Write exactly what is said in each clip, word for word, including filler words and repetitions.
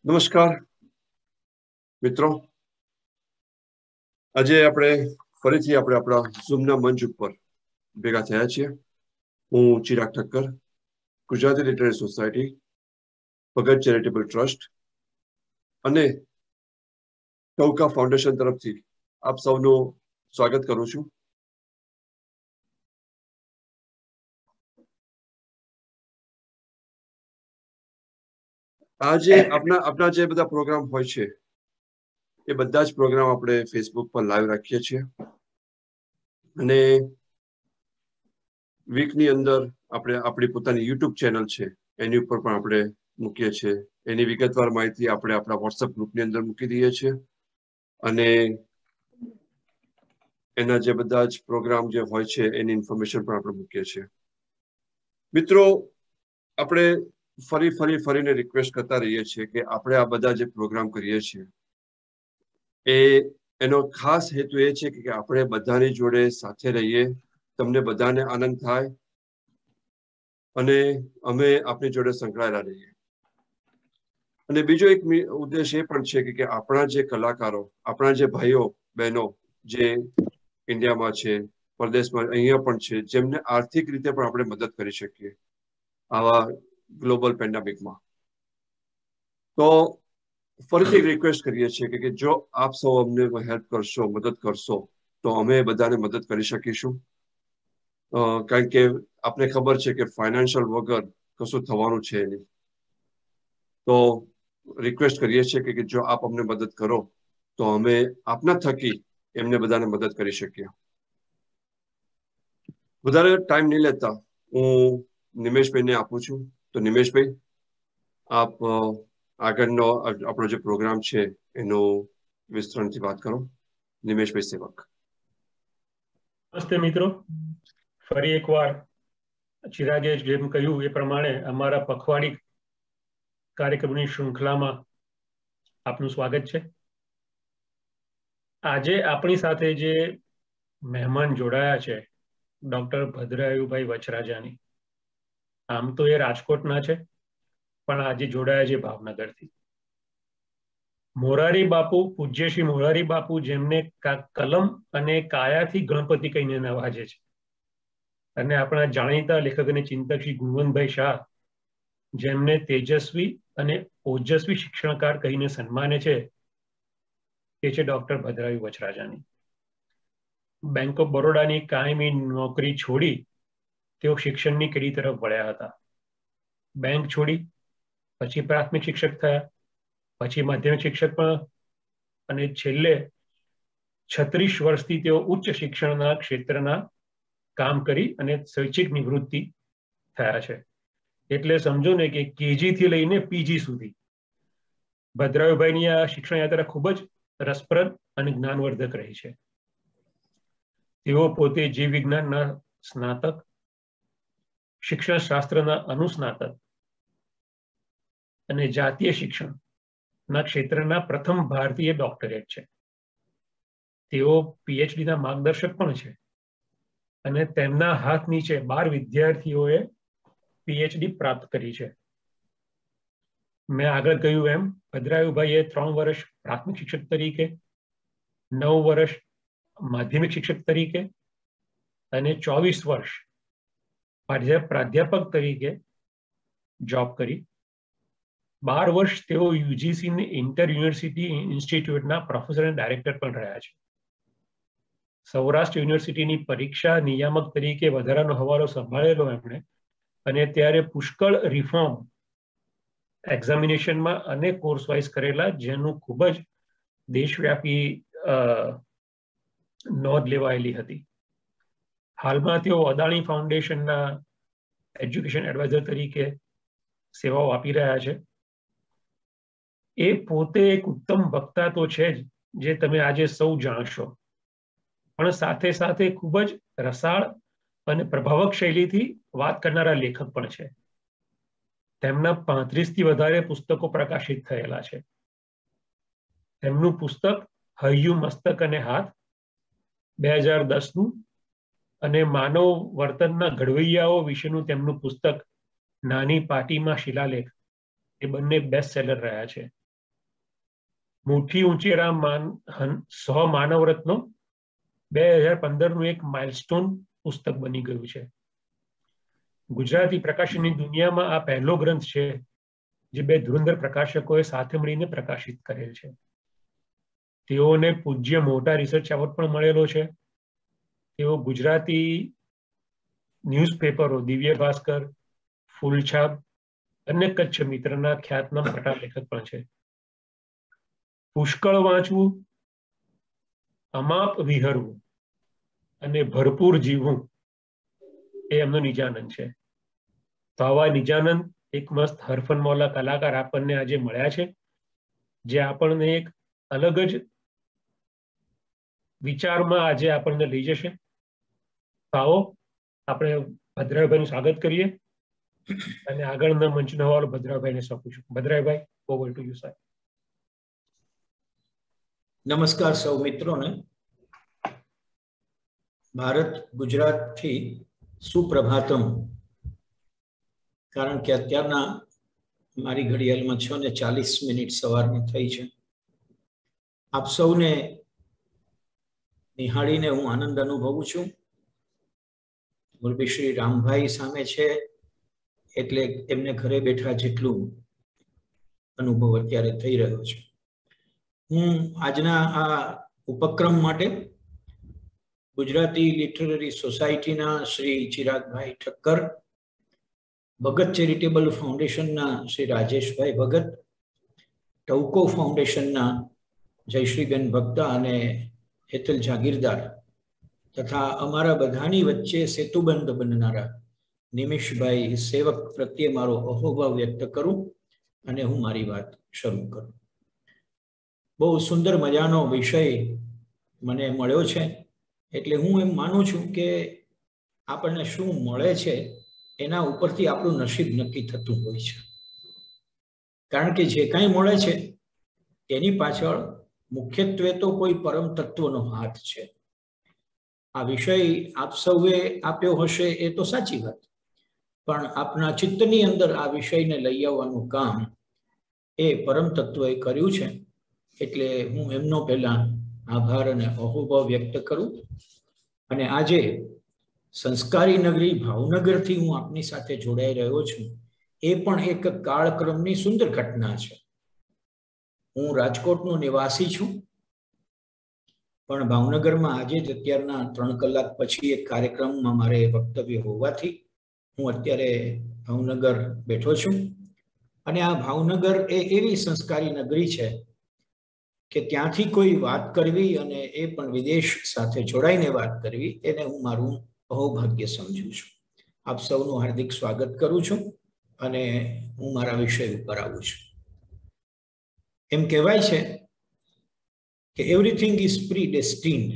નમસ્કાર મિત્રો, આજે આપણે ફરીથી આપણે આપણા ઝૂમના મંચ ઉપર ભેગા થયા છીએ. હું Chirag Thakkar, Gujarati literary society, Bhagat charitable trust અને ટૌકા ફાઉન્ડેશન તરફથી આપ સૌનું સ્વાગત કરું છું. આજે આપણા આપણા જે બધા પ્રોગ્રામ હોય છે એ બધા જ પ્રોગ્રામ આપણે ફેસબુક પર લાઈવ રાખીએ છીએ અને વીકની અંદર આપણે આપણી પોતાની યુટ્યુબ ચેનલ છે એની ઉપર પણ આપણે મૂકીએ છીએ. એની વિગતવાર માહિતી આપણે આપણા વોટ્સએપ ગ્રુપની અંદર મૂકી દઈએ છીએ અને એના જે બધા જ પ્રોગ્રામ જે હોય છે એની ઇન્ફોર્મેશન પણ આપણે મૂકીએ છીએ. મિત્રો, આપણે ફરી ફરી ફરીને રિક્વેસ્ટ કરતા રહીએ છીએ કે આપણે આ બધા જે પ્રોગ્રામ કરીએ છીએ એ એનો ખાસ હેતુ એ છે કે આપણે બધાની જોડે સાથે રહીએ, તમને બધાને આનંદ થાય અને અમે આપની જોડે સંકળાયેલા રહીએ. અને બીજો એક ઉદ્દેશ એ પણ છે કે આપણા જે કલાકારો, આપણા જે ભાઈઓ બહેનો જે ઇન્ડિયામાં છે, પરદેશમાં અહીંયા પણ છે, જેમને આર્થિક રીતે પણ આપણે મદદ કરી શકીએ આવા ગ્લોબલ પેન્ડેમિકમાં. તો ફરીથી રિક્વેસ્ટ કરીએ છીએ કે જો આપ સૌ અમને હેલ્પ કરશો, મદદ કરશો તો અમે બધાને મદદ કરી શકીશું. કારણ કે આપને ખબર છે કે ફાઇનાન્શિયલ વગર કશું થવાનું છે નહીં. તો રિક્વેસ્ટ કરીએ છીએ કે જો આપ અમને મદદ કરો તો અમે આપના થકી એમને બધાને મદદ કરી શકીએ. વધારે ટાઈમ નહીં લેતા હું નિમેશભાઈને આપું છું. તો નિમેશભાઈ, આપ આગળનો આપણો જે પ્રોગ્રામ છે એનો વિસ્તરણથી વાત કરો. નિમેશભાઈ સેવક. નમસ્તે મિત્રો, ફરી એકવાર ચિરાગે જેમ કહ્યું એ પ્રમાણે અમારા પખવાડી કાર્યક્રમની શૃંખલામાં આપનું સ્વાગત છે. આજે આપણી સાથે જે મહેમાન જોડાયા છે ડોક્ટર ભદ્રાયુભાઈ વચરાજાની, આમ તો એ રાજકોટના છે પણ આજે જોડાયા છે ભાવનગરથી. મોરારી બાપુ, પૂજ્ય શ્રી મોરારી બાપુ, જેમને કલમ અને કાયાથી ગણપતિ કહીને નવાજે છે, અને આપણા જાણીતા લેખક અને ચિંતક શ્રી ગુણવંતભાઈ શાહ, જેમને તેજસ્વી અને ઓજસ્વી શિક્ષણકાર કહીને સન્માને છે, તે છે doctor Bhadrayu Vachharajani. Bank of બરોડાની કાયમી નોકરી છોડી તેઓ શિક્ષણની કડી તરફ વળ્યા હતા. બેંક છોડી પછી પ્રાથમિક શિક્ષક થયા, પછી માધ્યમિક શિક્ષક પણ, અને છેલ્લે છત્રીસ વર્ષથી તેઓ ઉચ્ચ શિક્ષણના ક્ષેત્રના કામ કરી અને સ્વૈચ્છિક નિવૃત્તિ થયા છે. એટલે સમજો ને કે કેજી થી લઈને પીજી સુધી ભદ્રાયુભાઈની આ શિક્ષણ યાત્રા ખૂબ જ રસપ્રદ અને જ્ઞાનવર્ધક રહી છે. તેઓ પોતે જીવ વિજ્ઞાનના સ્નાતક, શિક્ષણ શાસ્ત્રના અનુસ્નાતક અને જાતીય શિક્ષણના ક્ષેત્રના પ્રથમ ભારતીય ડોક્ટરેટ છે. તેઓ પીએચડીના માર્ગદર્શક પણ છે અને તેમના હાથ નીચે બાર વિદ્યાર્થીઓએ પીએચડી પ્રાપ્ત કરી છે. મેં આગળ કહ્યું એમ ભદ્રાયુભાઈએ ત્રણ વર્ષ પ્રાથમિક શિક્ષક તરીકે, નવ વર્ષ માધ્યમિક શિક્ષક તરીકે અને ચોવીસ વર્ષ પ્રાધ્યાપક તરીકે જોબ કરી. બાર વર્ષ તેઓ યુજીસી ઇન્ટર યુનિવર્સિટી ઇન્સ્ટિટ્યૂટના પ્રોફેસર અને ડાયરેક્ટર પણ રહ્યા છે. સૌરાષ્ટ્ર યુનિવર્સિટીની પરીક્ષા નિયામક તરીકે વધારાનો હવાલો સંભાળેલો એમણે, અને ત્યારે પુષ્કળ રિફોર્મ એક્ઝામિનેશનમાં અને કોર્સ વાઇઝ કરેલા, જેનું ખૂબ જ દેશવ્યાપી નોંધ લેવાયેલી હતી. હાલમાં તેઓ અદાણી ફાઉન્ડેશનના એજ્યુકેશન એડવાઇઝર તરીકે સેવાઓ આપી રહ્યા છે. એ પોતે એક ઉત્તમ વક્તા તો છે જ, જે તમે આજે સૌ જાણશો, પણ સાથે સાથે ખૂબ જ રસાળ અને પ્રભાવક શૈલીથી વાત કરનારા લેખક પણ છે. તેમના પાંત્રીસ થી વધારે પુસ્તકો પ્રકાશિત થયેલા છે. તેમનું પુસ્તક હૈયું, મસ્તક અને હાથ બે હજાર દસ નું અને માનવ વર્તનના ઘડવૈયાઓ વિશેનું તેમનું પુસ્તક નાની પાટીમાં શિલાલેખ, એ બંને બેસ્ટ સેલર રહ્યા છે. મુઠ્ઠી ઊંચેરા માન સહ માનવ રત્નો બે હજાર પંદર નું એક માઇલસ્ટોન પુસ્તક બની ગયું છે. ગુજરાતી પ્રકાશનની દુનિયામાં આ પહેલો ગ્રંથ છે જે બે ધુરંધર પ્રકાશકોએ સાથે મળીને પ્રકાશિત કરેલ છે. તેઓને પૂજ્ય મોટા રિસર્ચ એવોર્ડ પણ મળેલો છે. તેઓ ગુજરાતી ન્યૂઝપેપરો દિવ્ય ભાસ્કર, ફૂલછાપ અને કચ્છ મિત્રના ખ્યાતનામ કથા લેખક પણ છે. પુષ્કળ વાંચવું, અમાપ વિહરવું અને ભરપૂર જીવવું એ એમનો નિજાનંદ છે. તો આવા નિજાનંદ એક મસ્ત હરફનમૌલા કલાકાર આપણને આજે મળ્યા છે, જે આપણને એક અલગ જ વિચારમાં આજે આપણને લઈ જશે. આવો આપણે ભદ્રાભાઈનું સ્વાગત કરીએ અને આગળના મંચનો હવાલો ભદ્રાભાઈને સોંપું છું. Bhadrabhai, over to you sir. નમસ્કાર સૌ મિત્રોને. ભારત ગુજરાતથી સુપ્રભાતમ. કારણ કે અત્યારના મારી ઘડિયાળમાં છ ને ચાલીસ મિનિટ સવારની થઈ છે. આપ સૌને નિહાળીને હું આનંદ અનુભવું છું. મોરબી શ્રી રામભાઈ સામે છે એટલે એમને ઘરે બેઠા જેટલું અનુભવ અત્યારે થઈ રહ્યો છે. હું આજના આ ઉપક્રમ માટે ગુજરાતી લિટરરી સોસાયટીના શ્રી ચિરાગભાઈ ઠક્કર, ભગત ચેરિટેબલ ફાઉન્ડેશનના શ્રી રાજેશભાઈ ભગત, ટવકો ફાઉન્ડેશનના જયશ્રીબેન ભક્તા અને હેતલ જાગીરદાર તથા અમારા બધાની વચ્ચે સેતુબંધ બનનારા નિમિષભાઈ સેવક પ્રત્યે મારો અહોભાવ વ્યક્ત કરું અને હું મારી વાત શરૂ કરું. બહુ સુંદર મજાનો વિષય મને મળ્યો છે એટલે હું એમ માનું છું કે આપણને શું મળે છે એના ઉપરથી આપણું નસીબ નક્કી થતું હોય છે. કારણ કે જે કાંઈ મળે છે એની પાછળ મુખ્યત્વે તો કોઈ પરમ તત્વનો હાથ છે. આ વિષય આપ સૌએ આપ્યો હશે એ તો સાચી વાત, પણ આપના ચિત્તની અંદર આ વિષયને લઈ આવવાનું કામ એ પરમ તત્વએ કર્યું છે. એટલે હું એમનો પહેલા આભાર અને અહોભાવ વ્યક્ત કરું. અને આજે સંસ્કારી નગરી ભાવનગરથી હું આપની સાથે જોડાઈ રહ્યો છું. એ પણ એક કાળક્રમની સુંદર ઘટના છે. હું રાજકોટનો નિવાસી છું, પણ ભાવનગરમાં આજે જ અત્યારના ત્રણ કલાક પછી એક કાર્યક્રમમાં મારે વક્તવ્ય હોવાથી હું અત્યારે ભાવનગર બેઠો છું. અને આ ભાવનગર એ એવી સંસ્કારી નગરી છે કે ત્યાંથી કોઈ વાત કરવી અને એ પણ વિદેશ સાથે જોડાઈને વાત કરવી એને હું મારું અહોભાગ્ય સમજું છું. આપ સૌનું હાર્દિક સ્વાગત કરું છું અને હું મારા વિષય ઉપર આવું છું. એમ કહેવાય છે કે એવરીથિંગ ઇઝ પ્રીડેસ્ટિન્ડ.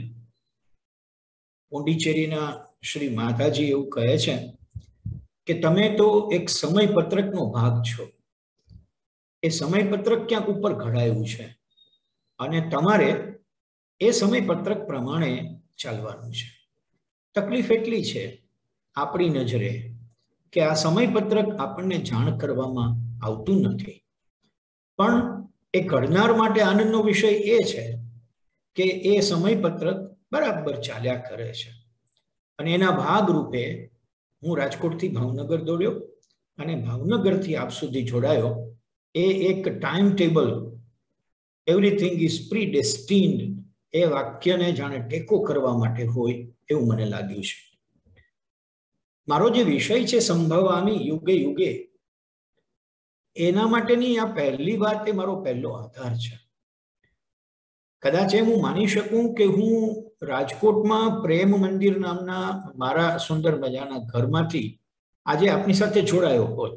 પોંડિચેરીના શ્રી માતાજી એવું કહે છે કે તમે તો એક સમયપત્રકનો ભાગ છો. એ સમયપત્રક ક્યાંક ઉપર ઘડાયું છે અને તમારે એ સમયપત્રક પ્રમાણે ચાલવાનું છે. તકલીફ એટલી છે આપણી નજરે કે આ સમયપત્રક આપણને જાણ કરવામાં આવતું નથી. પણ એ ઘડનાર માટે આનંદનો વિષય એ છે કે એ સમયપત્રક બરાબર ચાલ્યા કરે છે. અને એના ભાગરૂપે હું રાજકોટથી ભાવનગર દોડ્યો અને ભાવનગરથી આપ સુધી જોડાયો. એ એક time table, everything is predestined, એ વાક્યને જાણે ટેકો કરવા માટે હોય એવું મને લાગ્યું છે. મારો જે વિષય છે સંભવામી યુગે યુગે, એના માટેની આ પહેલી વાત એ મારો પહેલો આધાર છે. કદાચ એમ હું માની શકું કે હું રાજકોટમાં પ્રેમ મંદિર નામના મારા સુંદર મજાના ઘરમાંથી આજે આપની સાથે જોડાયો હોત,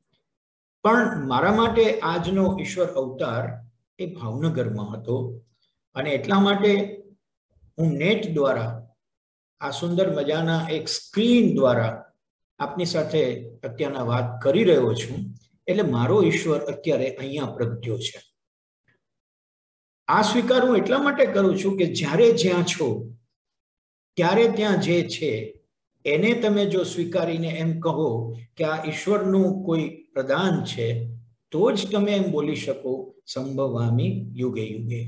પણ મારા માટે આજનો ઈશ્વર અવતાર એ ભાવનગરમાં હતો. અને એટલા માટે હું નેટ દ્વારા આ સુંદર મજાના એક સ્ક્રીન દ્વારા આપની સાથે અત્યારના વાત કરી રહ્યો છું. એટલે મારો ઈશ્વર અત્યારે અહીંયા પ્રગટ્યો છે. આ સ્વીકાર હું એટલા માટે કરું છું કે જ્યારે જ્યાં છો ત્યારે ત્યાં જે છે એને તમે જો સ્વીકારીને એમ કહો કે આ ઈશ્વરનું કોઈ પ્રદાન છે, તો જ તમે એમ બોલી શકો સંભવામી યુગે યુગે.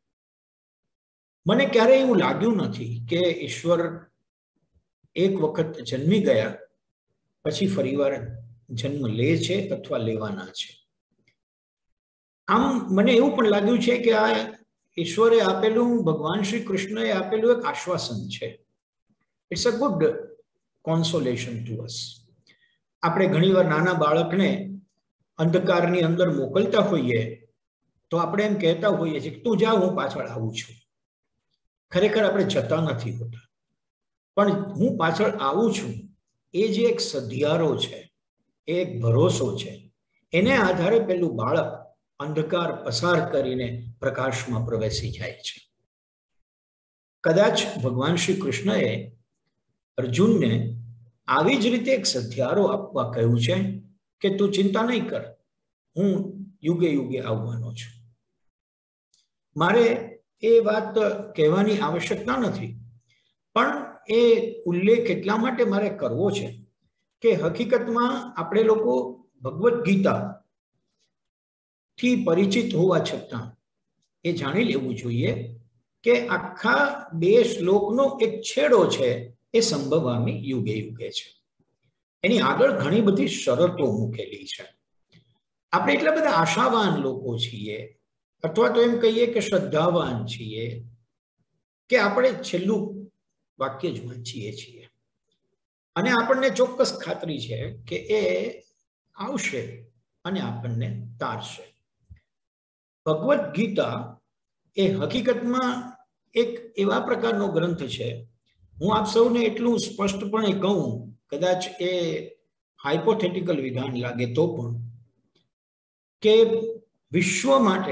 મને ક્યારેય એવું લાગ્યું નથી કે ઈશ્વર એક વખત જન્મી ગયા પછી ફરીવાર જન્મ લે છે અથવા લેવાના છે. આમ મને એવું પણ લાગ્યું છે કે આ ઈશ્વરે આપેલું, ભગવાન શ્રી કૃષ્ણએ આપેલું એક આશ્વાસન છે. It's a good consolation to us. આપણે ઘણીવાર નાના બાળકને અંધકારની અંદર મોકલતા હોઈએ તો આપણે એમ કહેતા હોઈએ છીએ કે તું જા, હું પાછળ આવું છું. ખરેખર આપણે જતા નથી હોતા, પણ હું પાછળ આવું છું એ જે એક સધિયારો છે, એ એક ભરોસો છે, એને આધારે પેલું બાળક અંધકાર પસાર કરીને પ્રકાશમાં પ્રવેશી જાય છે. કદાચ ભગવાન શ્રી કૃષ્ણએ અર્જુનને આવી જ રીતે એક સધિયારો આપવા કહ્યું છે કે તું ચિંતા નહીં કર, હું યુગે યુગે આવવાનો છું. મારે એ વાત કહેવાની આવશ્યકતા નથી, પણ એ ઉલ્લેખ એટલા માટે મારે કરવો છે કે હકીકતમાં આપણે લોકો ભગવદ્ ગીતા થી પરિચિત હોવા છતાં એ જાણી લેવું જોઈએ કે આખા બે શ્લોકનો એક છેડો છે એ સંભવામી યુગે યુગે છે. એની આગળ ઘણી બધી શરતો મૂકેલી છે. આપણે એટલા બધા આશાવાન લોકો છીએ, અથવા તો એમ કહીએ કે શ્રદ્ધાવાન છીએ, કે આપણે છેલ્લું વાક્ય જ વાંચીએ છીએ અને આપણને ચોક્કસ ખાતરી છે કે એ આવશે અને આપણને તારશે. ભગવદ્ ગીતા એ હકીકતમાં એક એવા પ્રકારનો ગ્રંથ છે, હું આપ સૌને એટલું સ્પષ્ટપણે કહું, કદાચ એ હાઇપોથેટિકલ વિધાન લાગે તો પણ, કે વિશ્વ માટે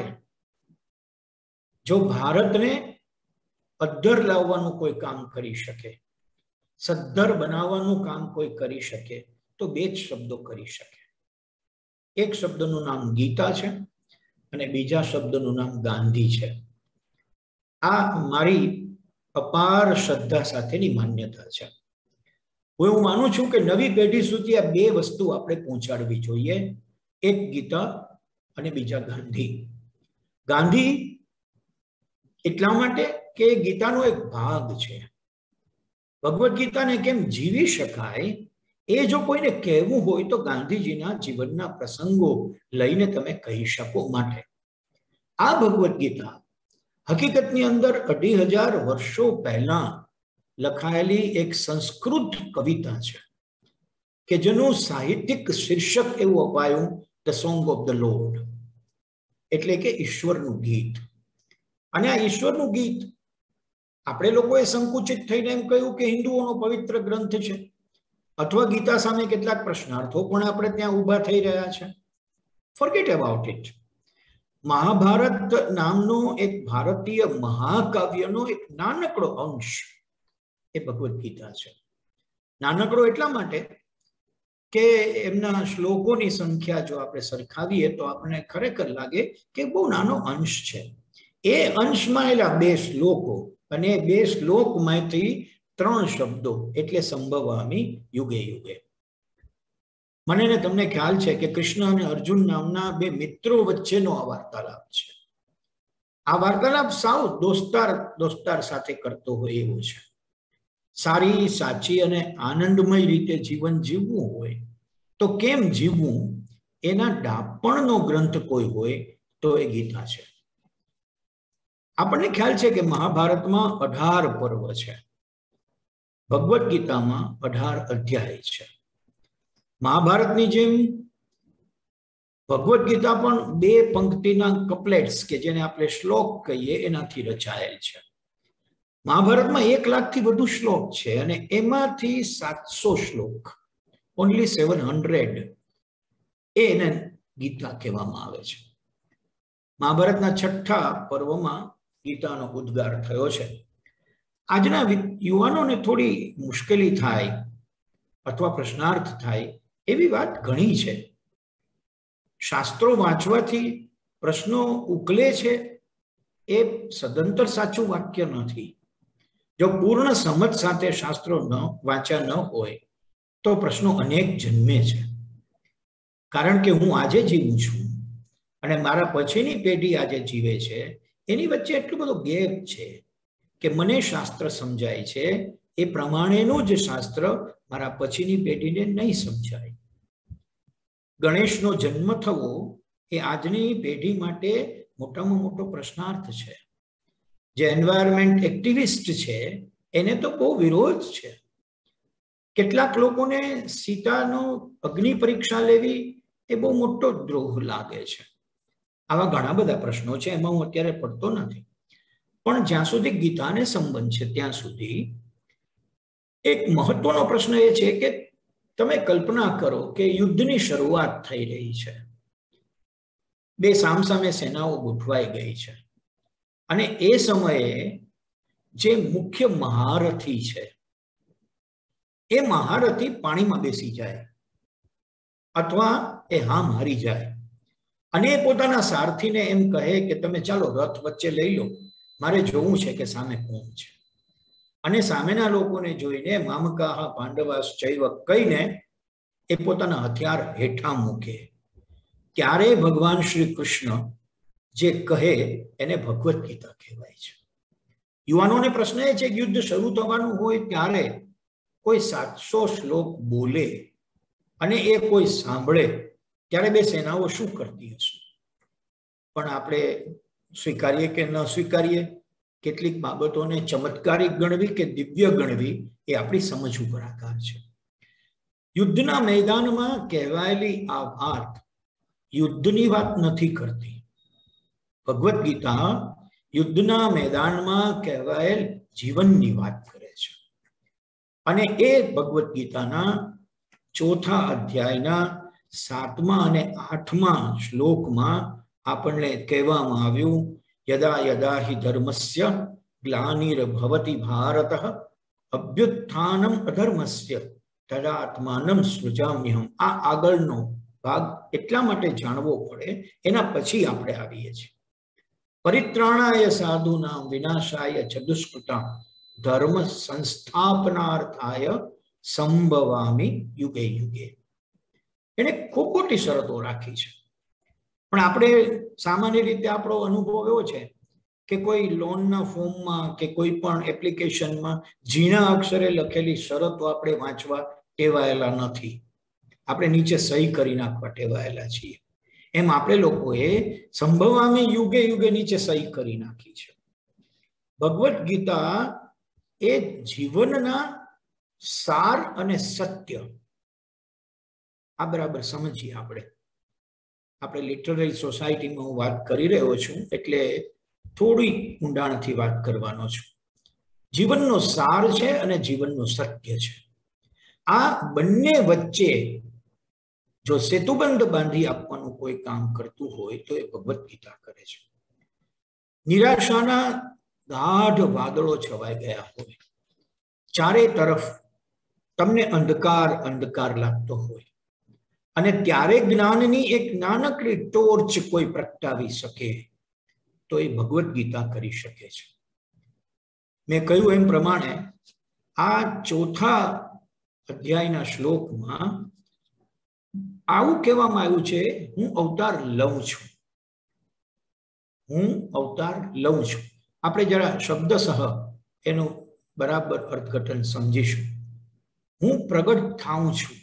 જો ભારતને અદ્ધર લાવવાનું કોઈ કામ કરી શકે, સદ્ધર બનાવવાનું કામ કોઈ કરી શકે, તો બે જ શબ્દો કરી શકે. એક શબ્દનું નામ ગીતા છે અને બીજા શબ્દનું નામ ગાંધી છે. આ મારી અપાર શ્રદ્ધા સાથેની માન્યતા છે. હું એવું માનું છું કે નવી પેઢી સુધી આ બે વસ્તુ આપણે પહોંચાડવી જોઈએ, એક ગીતા અને બીજા ગાંધી. ગાંધી એટલા માટે કે ગીતાનો એક ભાગ છે. ભગવદ્ ગીતાને કેમ જીવી શકાય એ જો કોઈને કહેવું હોય તો ગાંધીજીના જીવનના પ્રસંગો લઈને તમે કહી શકો. માટે આ ભગવદ્ ગીતા હકીકતની અંદર અઢી હજાર વર્ષો પહેલા લખાયેલી એક સંસ્કૃત કવિતા છે કે જેનું સાહિત્યિક શીર્ષક એવું અપાયું, the song of the lord, એટલે કે ઈશ્વરનું ગીત. અને આ ઈશ્વરનું ગીત આપણે લોકોએ સંકુચિત થઈને એમ કહ્યું કે હિન્દુઓનો પવિત્ર ગ્રંથ છે, અથવા ગીતા સામે કેટલાક પ્રશ્નાર્થો પણ આપણે ત્યાં ઊભા થઈ રહ્યા છે. Forget about it. મહાભારત નામનો એક ભારતીય મહાકાવ્યનો એક નાનકડો અંશ એ ભગવદ્ ગીતા છે. નાનકડો એટલા માટે કે એમના શ્લોકોની સંખ્યા જો આપણે સરખાવીએ તો આપણને ખરેખર લાગે કે બહુ નાનો અંશ છે. એ અંશમાં એલા બે શ્લોકો, અને બે શ્લોકમાંથી ત્રણ શબ્દો, એટલે સંભવામી યુગે યુગે. મને ને તમને ખ્યાલ છે કે કૃષ્ણ અને અર્જુન નામના બે મિત્રો વચ્ચેનો આ વાર્તાલાપ છે. આ વાર્તાલાપ સાવ દોસ્તાર દોસ્તાર સાથે કરતો હોય એવો છે. સારી, સાચી અને આનંદમય રીતે જીવન જીવવું હોય તો કેમ જીવવું એના ડાપણનો ગ્રંથ કોઈ હોય તો એ ગીતા છે. આપણને ખ્યાલ છે કે મહાભારતમાં અઢાર પર્વ છે, ભગવદ્ ગીતામાં અઢાર અધ્યાય છે. મહાભારતની જેમ ભગવદ્ ગીતા પણ બે પંક્તિના કપલેટ્સ કે જેને આપણે શ્લોક કહીએ એનાથી રચાયેલ છે. મહાભારતમાં એક લાખથી વધુ શ્લોક છે અને એમાંથી સાતસો શ્લોક, ઓનલી સેવન હંડ્રેડ, એને ગીતા કહેવામાં આવે છે. મહાભારતના છઠ્ઠા પર્વમાં ગીતાનો ઉદ્ગાર થયો છે. આજના યુવાનોને થોડી મુશ્કેલી થાય અથવા પ્રશ્નાર્થ થાય એવી વાત ઘણી છે. શાસ્ત્રો વાંચવાથી પ્રશ્નો ઉકલે છે એ સદંતર સાચું વાક્ય નથી. જો પૂર્ણ સમજ સાથે શાસ્ત્રો ન વાંચ્યા ન હોય તો પ્રશ્નો અનેક જન્મે છે. કારણ કે હું આજે જીવું છું અને મારા પછીની પેઢી આજે જીવે છે એની વચ્ચે એટલો બધો ગેપ છે કે મને શાસ્ત્ર સમજાય છે એ પ્રમાણેનું જ શાસ્ત્ર મારા પછીની પેઢીને નહીં સમજાય. ગણેશનો જન્મ થવો એ આજની પેઢી માટે મોટામાં મોટો પ્રશ્નાર્થ છે. જે એન્વાયરમેન્ટ એક્ટિવિસ્ટ છે એને તો બહુ વિરોધ છે. કેટલાક લોકોને સીતાનો અગ્નિ પરીક્ષા લેવી એ બહુ મોટો દ્રોહ લાગે છે. આવા ઘણા બધા પ્રશ્નો છે, એમાં હું અત્યારે પડતો નથી. પણ જ્યાં સુધી ગીતાને સંબંધ છે ત્યાં સુધી એક મહત્વનો પ્રશ્ન એ છે કે તમે કલ્પના કરો કે યુદ્ધની શરૂઆત થઈ રહી છે, બે સામસામે સેનાઓ ગોઠવાઈ ગઈ છે, અને એ સમયે જે મુખ્ય મહારથી છે એ મહારથી પાણીમાં બેસી જાય અથવા એ હામ હારી જાય અને પોતાના સારથીને એમ કહે કે તમે ચાલો રથ વચ્ચે લઈ લો, મારે જોવું છે કે સામે કોણ છે. અને સામેના લોકોને જોઈને મામકાહ પાંડવાસ ચૈવ કહીને એ પોતાના હથિયાર હેઠા મૂકે. ત્યારે ભગવાન શ્રી કૃષ્ણ જે કહે એને ભગવદ્ ગીતા કહેવાય છે. યુવાનોને પ્રશ્ન એ છે કે યુદ્ધ શરૂ થવાનું હોય ત્યારે કોઈ સાતસો શ્લોક બોલે અને એ કોઈ સાંભળે ત્યારે બે સેનાઓ શું કરતી હશે? પણ આપણે સ્વીકારીએ કે ન સ્વીકારીએ, કેટલીક બાબતોને ચમત્કારિક ગણવી કે દિવ્ય ગણવી એ આપણી સમજ ઉપર આધાર છે. યુદ્ધના મેદાનમાં કહેવાયેલી આ વાત યુદ્ધની વાત નથી કરતી. ભગવદ્ ગીતા યુદ્ધના મેદાનમાં કહેવાયેલ જીવનની વાત કરે છે. અને એ ભગવદ્ ગીતાના ચોથા અધ્યાયના સાતમા અને આઠમા શ્લોકમાં આપણને કહેવામાં આવ્યું, યદા યદા હિ ધર્મસ્ય ગ્લાનિર્ભવતિ ભારત અભ્યુત્થાનમ અધર્મસ્ય તદાત્માનમ સૃજામ્યહમ. આ આગળનો ભાગ એટલા માટે જાણવો પડે, એના પછી આપણે આવીએ છીએ. પરિત્રાણાય સાધુનામ વિનાશાય ચ દુષ્કૃતામ ધર્મ સંસ્થાપનાર્થાય સંભવામિ યુગે યુગે. એને ખૂબ મોટી શરતો રાખી છે. પણ આપણે સામાન્ય રીતે આપણો અનુભવ એવો છે કે કોઈ લોનના ફોર્મમાં કે કોઈ પણ એપ્લિકેશનમાં ઝીણા અક્ષરે લખેલી શરતો આપણે વાંચવા ટેવાયેલા નથી. આપણે નીચે સહી કરી નાખવા ટેવાયેલા છીએ. એમ આપણે લોકોએ સંભવામી યુગે યુગે નીચે સહી કરી નાખી છે. ભગવદ્ ગીતા એ જીવનના સાર અને સત્ય આ બરાબર સમજીએ. આપણે આપણે લિટરરી સોસાયટીમાં હું વાત કરી રહ્યો છું એટલે થોડી ઊંડાણથી વાત કરવાનો છું. જીવનનો સાર છે અને જીવનનું સત્ય છે. આ બંને વચ્ચે જો સેતુબંધ બાંધી આપવાનું કોઈ કામ કરતું હોય તો એ ભગવદ્ ગીતા કરે છે. નિરાશાના ગાઢ વાદળો છવાઈ ગયા હોય, ચારે તરફ તમને અંધકાર અંધકાર લાગતો હોય અને ત્યારે જ્ઞાનની એક નાનકડી ટોર્ચ કોઈ પ્રગટાવી શકે તો એ ભગવદ્ ગીતા કરી શકે છે. મેં કહ્યું એમ પ્રમાણે આ ચોથા અધ્યાયના શ્લોકમાં આવું કહેવામાં આવ્યું છે, હું અવતાર લઉં છું, હું અવતાર લઉં છું. આપણે જરા શબ્દસહ એનું બરાબર અર્થઘટન સમજીશું. હું પ્રગટ થાઉં છું,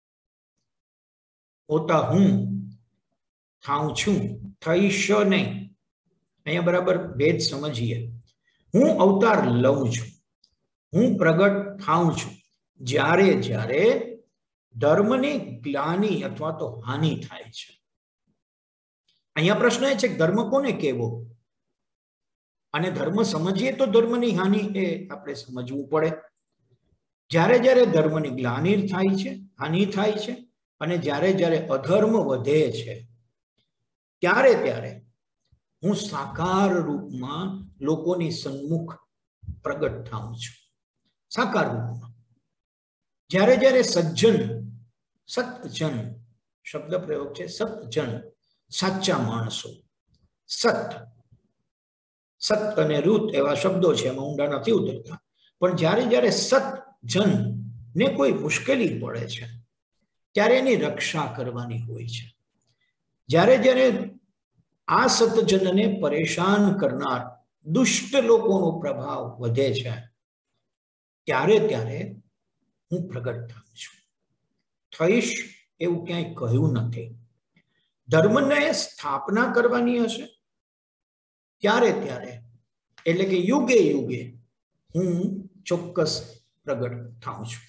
હોતા હું થાઉં છું, થઈશ નહીં. અહીંયા બરાબર ભેદ સમજીએ. હું અવતાર લઉં છું, હું પ્રગટ થાઉં છું જ્યારે જ્યારે ધર્મની ગ્લાનિ અથવા તો હાનિ થાય છે. અહીંયા પ્રશ્ન એ છે કે ધર્મ કોને કહેવો? અને ધર્મ સમજીએ તો ધર્મની હાનિ એ આપણે સમજવું પડે. જ્યારે જ્યારે ધર્મની ગ્લાનિ થાય છે, હાનિ થાય છે, અને જ્યારે જ્યારે અધર્મ વધે છે ત્યારે ત્યારે હું સાકાર રૂપમાં લોકોની સન્મુખ પ્રગટ થાઉં છું. સાકાર રૂપમાં જ્યારે જ્યારે સજ્જન, સતજન શબ્દ પ્રયોગ છે, સતજન સાચા માણસો, સત સત અને રૂત એવા શબ્દો છે, એમાં ઊંડા નથી ઉતરતા. પણ જ્યારે જ્યારે સતજન ને કોઈ મુશ્કેલી પડે છે ત્યારે એની રક્ષા કરવાની હોય છે. જ્યારે જ્યારે આ સતજનને પરેશાન કરનાર દુષ્ટ લોકોનો પ્રભાવ વધે છે, ત્યારે ત્યારે હું પ્રગટ થાઉં છું. થઈશ એવું ક્યાંય કહ્યું નથી. ધર્મને સ્થાપના કરવાની હશે ત્યારે ત્યારે, એટલે કે યુગે યુગે હું ચોક્કસ પ્રગટ થાઉં છું.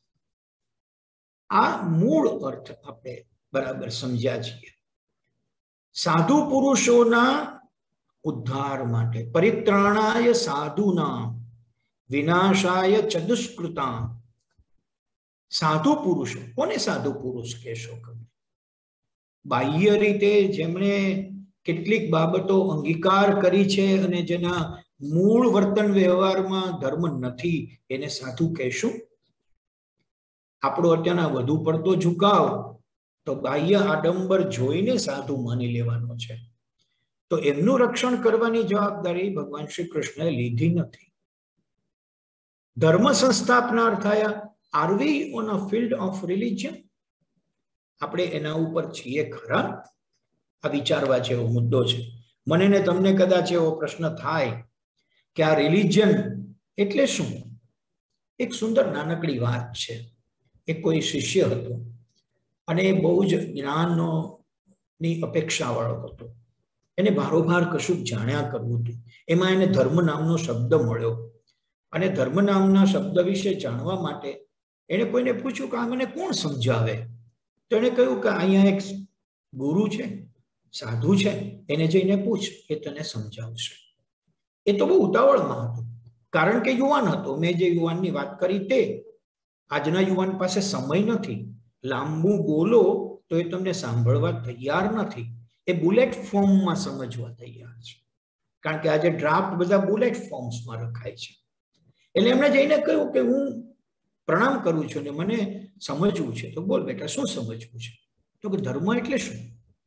આ મૂળ અર્થ આપણે બરાબર સમજ્યા છીએ. સાધુ પુરુષોના ઉદ્ધાર માટે, પરિત્રાણાય સાધુના વિનાશાય ચ દુષ્કૃતા. સાધુ પુરુષો, કોને સાધુ પુરુષ કહેશો? બાહ્ય રીતે જેમણે કેટલીક બાબતો અંગીકાર કરી છે અને જેના મૂળ વર્તન વ્યવહારમાં ધર્મ નથી, એને સાધુ કહેશું? આપણો અત્યારના વધુ પડતો ઝુકાવ તો બાહ્ય આડંબર જોઈને સાધુ માની લેવાનો છે. તો એમનું રક્ષણ કરવાની જવાબદારી ભગવાન શ્રી કૃષ્ણએ લીધી નથી. ધર્મ સંસ્થાપનાર થયા. Are we on a field of religion? આપણે એના ઉપર છીએ ખરા? આ વિચારવા જેવો મુદ્દો છે. મને ને તમને કદાચ એવો પ્રશ્ન થાય કે આ રિલિજન એટલે શું? એક સુંદર નાનકડી વાત છે. એક કોઈ શિષ્ય હતો અને એ બહુ જ જ્ઞાનનો ની અપેક્ષા વાળો હતો. એને ભારોભાર કશું જાણ્યા કરવું હતું. એમાં એને ધર્મ નામનો શબ્દ મળ્યો અને ધર્મ નામના શબ્દ વિશે જાણવા માટે એને કોઈને પૂછ્યું કે આ મને કોણ સમજાવે? તો એને કહ્યું કે અહીંયા એક ગુરુ છે, સાધુ છે, એને જઈને પૂછ, એ તને સમજાવશે. એ તો બહુ ઉતાવળમાં હતો, કારણ કે યુવાન હતો. મેં જે યુવાનની વાત કરી તે, આજના યુવાન પાસે સમય નથી. લાંબુ બોલો તો એ તમને સાંભળવા તૈયાર નથી. એ બુલેટ ફોર્મમાં સમજવા તૈયાર છે, કારણ કે આજે ડ્રાફ્ટ બધા બુલેટ ફોર્મ્સમાં રખાય છે. એટલે એમણે જઈને કહ્યું કે હું પ્રણામ કરું છું ને મને સમજવું છે. તો બોલ બેટા, શું સમજવું છે? તો કે ધર્મ એટલે શું?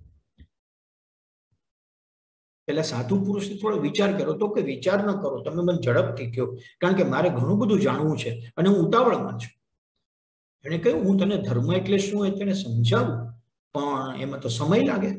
પેલા સાધુ પુરુષે થોડો વિચાર કર્યો. તો કે વિચાર ન કરો, તમે મને ઝડપથી કહો, કારણ કે મારે ઘણું બધું જાણવું છે અને હું ઉતાવળમાં છું. એને કહ્યું હું તને ધર્મ એટલે શું એ તને સમજાવું, પણ એમાં તો સમય લાગે.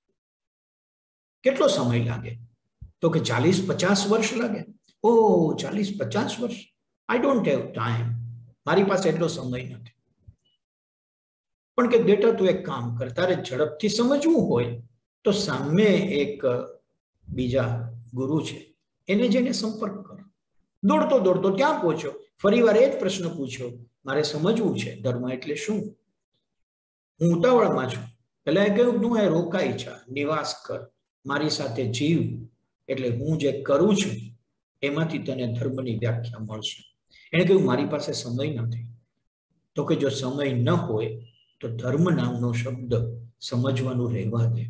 કેટલો સમય લાગે? તો કે ચાલીસ પચાસ વર્ષ લાગે. ઓ ચાલીસ પચાસ વર્ષ? I don't have time. મારી પાસે એટલો સમય નથી. પણ કે બેટા તું એક કામ કર, તારે ઝડપથી સમજવું હોય તો સામે એક બીજા ગુરુ છે, એને જઈને સંપર્ક કરો. દોડતો દોડતો ત્યાં પહોંચ્યો, ફરી વાર એ જ પ્રશ્ન પૂછ્યો, મારે સમજવું છે ધર્મ એટલે શું, હું ઉતાવળમાં છું. પેલા એ કહ્યું તું એ રોકાઈ છે, નિવાસ કર, મારી સાથે જીવ, એટલે હું જે કરું છું એમાંથી તને ધર્મની વ્યાખ્યા મળશે. એને કહ્યું મારી પાસે સમય નથી. તો કે જો સમય ન હોય તો ધર્મ નામનો શબ્દ સમજવાનું રહેવા દે.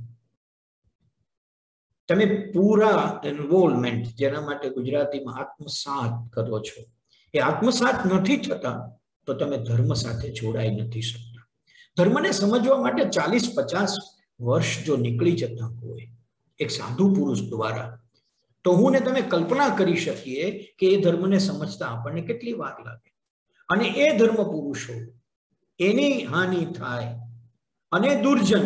તમે પૂરા ઇન્વોલ્વમેન્ટ, જેના માટે ગુજરાતીમાં આત્મસાત કરો છો, એ આત્મસાત નથી થતા તો તમે ધર્મ સાથે જોડાઈ નથી શકતા. ધર્મને સમજવા માટે ચાલીસ પચાસ વર્ષ જો નીકળી જતા હોય એક સાધુ પુરુષ દ્વારા, તો હું ને તમે કલ્પના કરી શકીએ કે એ ધર્મને સમજતા આપણને કેટલી વાર લાગે. અને એ ધર્મ પુરુષો, એની હાનિ થાય અને દુર્જન,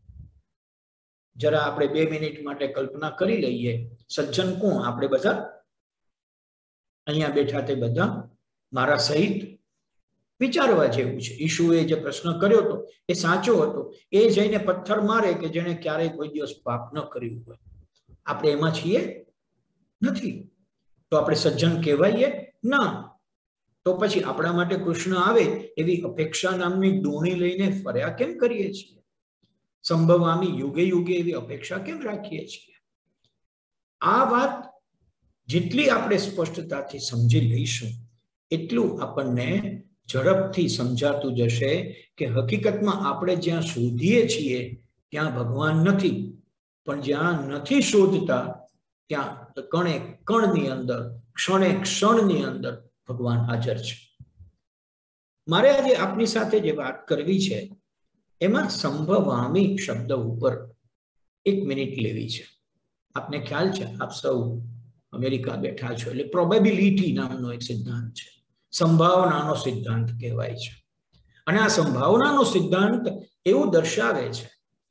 જરા આપણે બે મિનિટ માટે કલ્પના કરી લઈએ. સજ્જન કોણ? આપણે બધા અહીંયા બેઠા તે બધા મારા સહિત વિચારવા જેવું છે. ઈશુએ જે પ્રશ્ન કર્યો હતો એ સાચો હતો. એ જઈને પથ્થર મારે કે જેને ક્યારેય કોઈ દિવસ પાપ ન કર્યું હોય. આપણે એમાં છીએ નથી, તો આપણે સજ્જન કહેવાઈએ ના. તો પછી આપણા માટે કૃષ્ણ આવે એવી અપેક્ષા નામની ડોણી લઈને ફર્યા કેમ કરીએ છીએ? સંભવામી યુગે યુગે એવી અપેક્ષા કેમ રાખીએ છીએ? આ વાત જેટલી આપણે સ્પષ્ટતાથી સમજી લઈશું એટલું આપણને ઝડપથી સમજાતું જશે કે હકીકતમાં આપણે જ્યાં શોધીએ છીએ ત્યાં ભગવાન નથી, પણ જ્યાં નથી શોધતા ત્યાં કણે કણની અંદર, ક્ષણે ક્ષણની અંદર ભગવાન હાજર છે. મારે આજે આપની સાથે જે વાત કરવી છે એમાં સંભવામી શબ્દ ઉપર એક મિનિટ લેવી છે. આપને ખ્યાલ છે, આપ સૌ અમેરિકા બેઠા છો એટલે પ્રોબેબિલિટી નામનો એક સિદ્ધાંત છે, સંભાવનાનો સિદ્ધાંત કહેવાય છે. અને આ સંભાવનાનો સિદ્ધાંત એવું દર્શાવે છે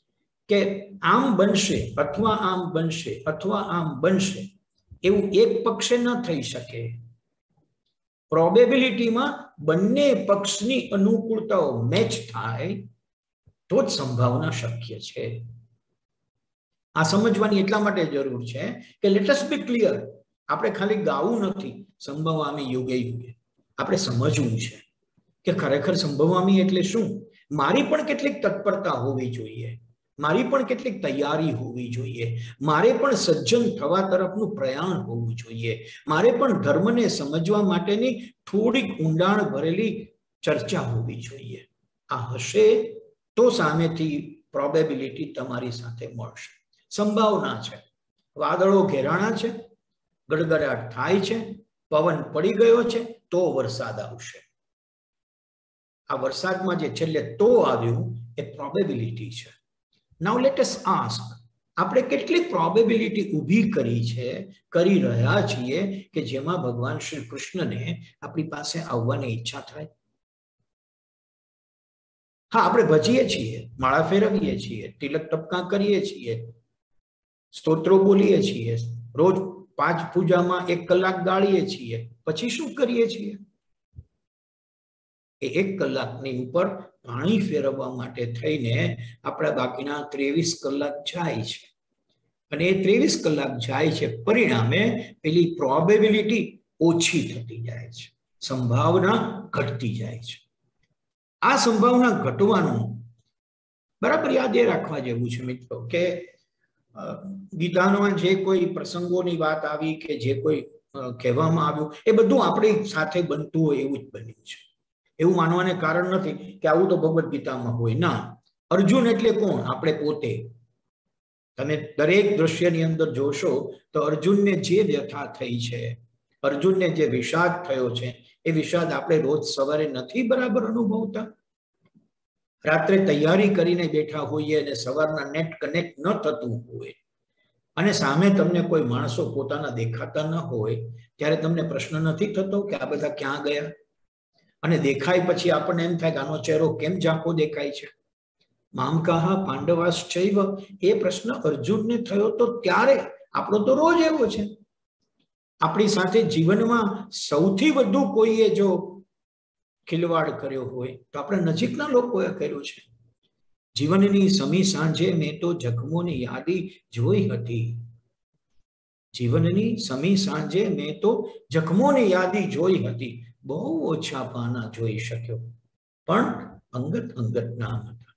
કે આમ બનશે અથવા આમ બનશે અથવા આમ બનશે એવું એક પક્ષે ન થઈ શકે. પ્રોબેબિલિટીમાં બંને પક્ષની અનુકૂળતાઓ મેચ થાય તો જ સંભાવના શક્ય છે. આ સમજવાની એટલા માટે જરૂર છે કે લેટ અસ બી ક્લિયર. આપણે ખાલી ગાવું નથી સંભવામી યુગે યુગે, આપણે સમજવું છે કે ખરેખર સંભવામી એટલે શું. મારી પણ કેટલીક તત્પરતા હોવી જોઈએ, મારી પણ કેટલીક તૈયારી હોવી જોઈએ, મારે પણ સજ્જન થવા તરફનું પ્રયાણ હોવું જોઈએ, મારે પણ ધર્મને સમજવા માટેની થોડીક ઊંડાણ ભરેલી ચર્ચા હોવી જોઈએ. આ હશે તો સામેથી પ્રોબેબિલિટી તમારી સાથે મળશે. સંભાવના છે, વાદળો ઘેરાણા છે, ગડગડાટ થાય છે, પવન પડી ગયો છે તો વરસાદ આવશે. આ વરસાદમાં જે છેલ્લે તો આવ્યું એ પ્રોબેબિલિટી છે. નાઉ લેટ અસ આસ્ક, આપણે કેટલી પ્રોબેબિલિટી ઊભી કરી છે, કરી રહ્યા છીએ કે જેમાં ભગવાન શ્રી કૃષ્ણને આપણી પાસે આવવાની ઈચ્છા થાય. હા, આપણે ભજીએ છીએ, માળા ફેરવીએ છીએ, તિલક ટપકા કરીએ છીએ, સ્તોત્રો બોલીએ છીએ, રોજ પાંચ પૂજામાં એક કલાક ગાળીએ છીએ, પછી શું કરીએ છીએ? એ એક કલાકની ઉપર પાણી ફેરવવા માટે થઈને આપણા બાકીના ત્રેવીસ કલાક જાય છે. અને એ ત્રેવીસ કલાક જાય છે, પરિણામે પેલી પ્રોબેબિલિટી ઓછી થતી જાય છે, સંભાવના ઘટતી જાય છે. આ સંભાવના ઘટવાનું બરાબર યાદ એ રાખવા જેવું છે મિત્રો કે ગીતામાં જે કોઈ પ્રસંગોની વાત આવી કે જે કોઈ કહેવામાં આવ્યું એ બધું આપણી સાથે બનતું હોય એવું જ બન્યું છે. એવું માનવાને કારણ નથી કે આવું તો ભગવદ્ ગીતામાં હોય. ના, અર્જુન એટલે કોણ? આપણે પોતે. તમે દરેક દ્રશ્યની અંદર જોશો તો અર્જુનને જે વ્યથા થઈ છે, અર્જુનને જે વિષાદ થયો છે, એ વિષાદ આપણે રોજ સવારે નથી બરાબર અનુભવતા. રાત્રે તૈયારી કરીને બેઠા હોઈએ અને સવારના નેટ કનેક્ટ ન થતું હોય અને સામે તમને કોઈ માણસો પોતાના દેખાતા ન હોય ત્યારે તમને પ્રશ્ન નથી થતો કે આ બધા ક્યાં ગયા? અને દેખાય પછી આપણને એમ થાય કે આનો ચહેરો કેમ ઝાંખો દેખાય છે? મામકાહ પાંડવાશ્ચૈવ, એ પ્રશ્ન અર્જુનને થયો તો ત્યારે. આપણો તો રોજ એવો છે. આપણી સાથે જીવનમાં સૌથી વધુ કોઈએ જો ખિલવાડ કર્યો હોય તો આપણા નજીકના લોકોએ કર્યું છે. જીવનની સમી સાંજે મેં તો જખમોની યાદી જોઈ હતી. જીવનની સમી સાંજે મેં તો જખમોની યાદી જોઈ હતી. બહુ ઓછા પાના જોઈ શક્યો, પણ અંગત અંગત નામ હતા.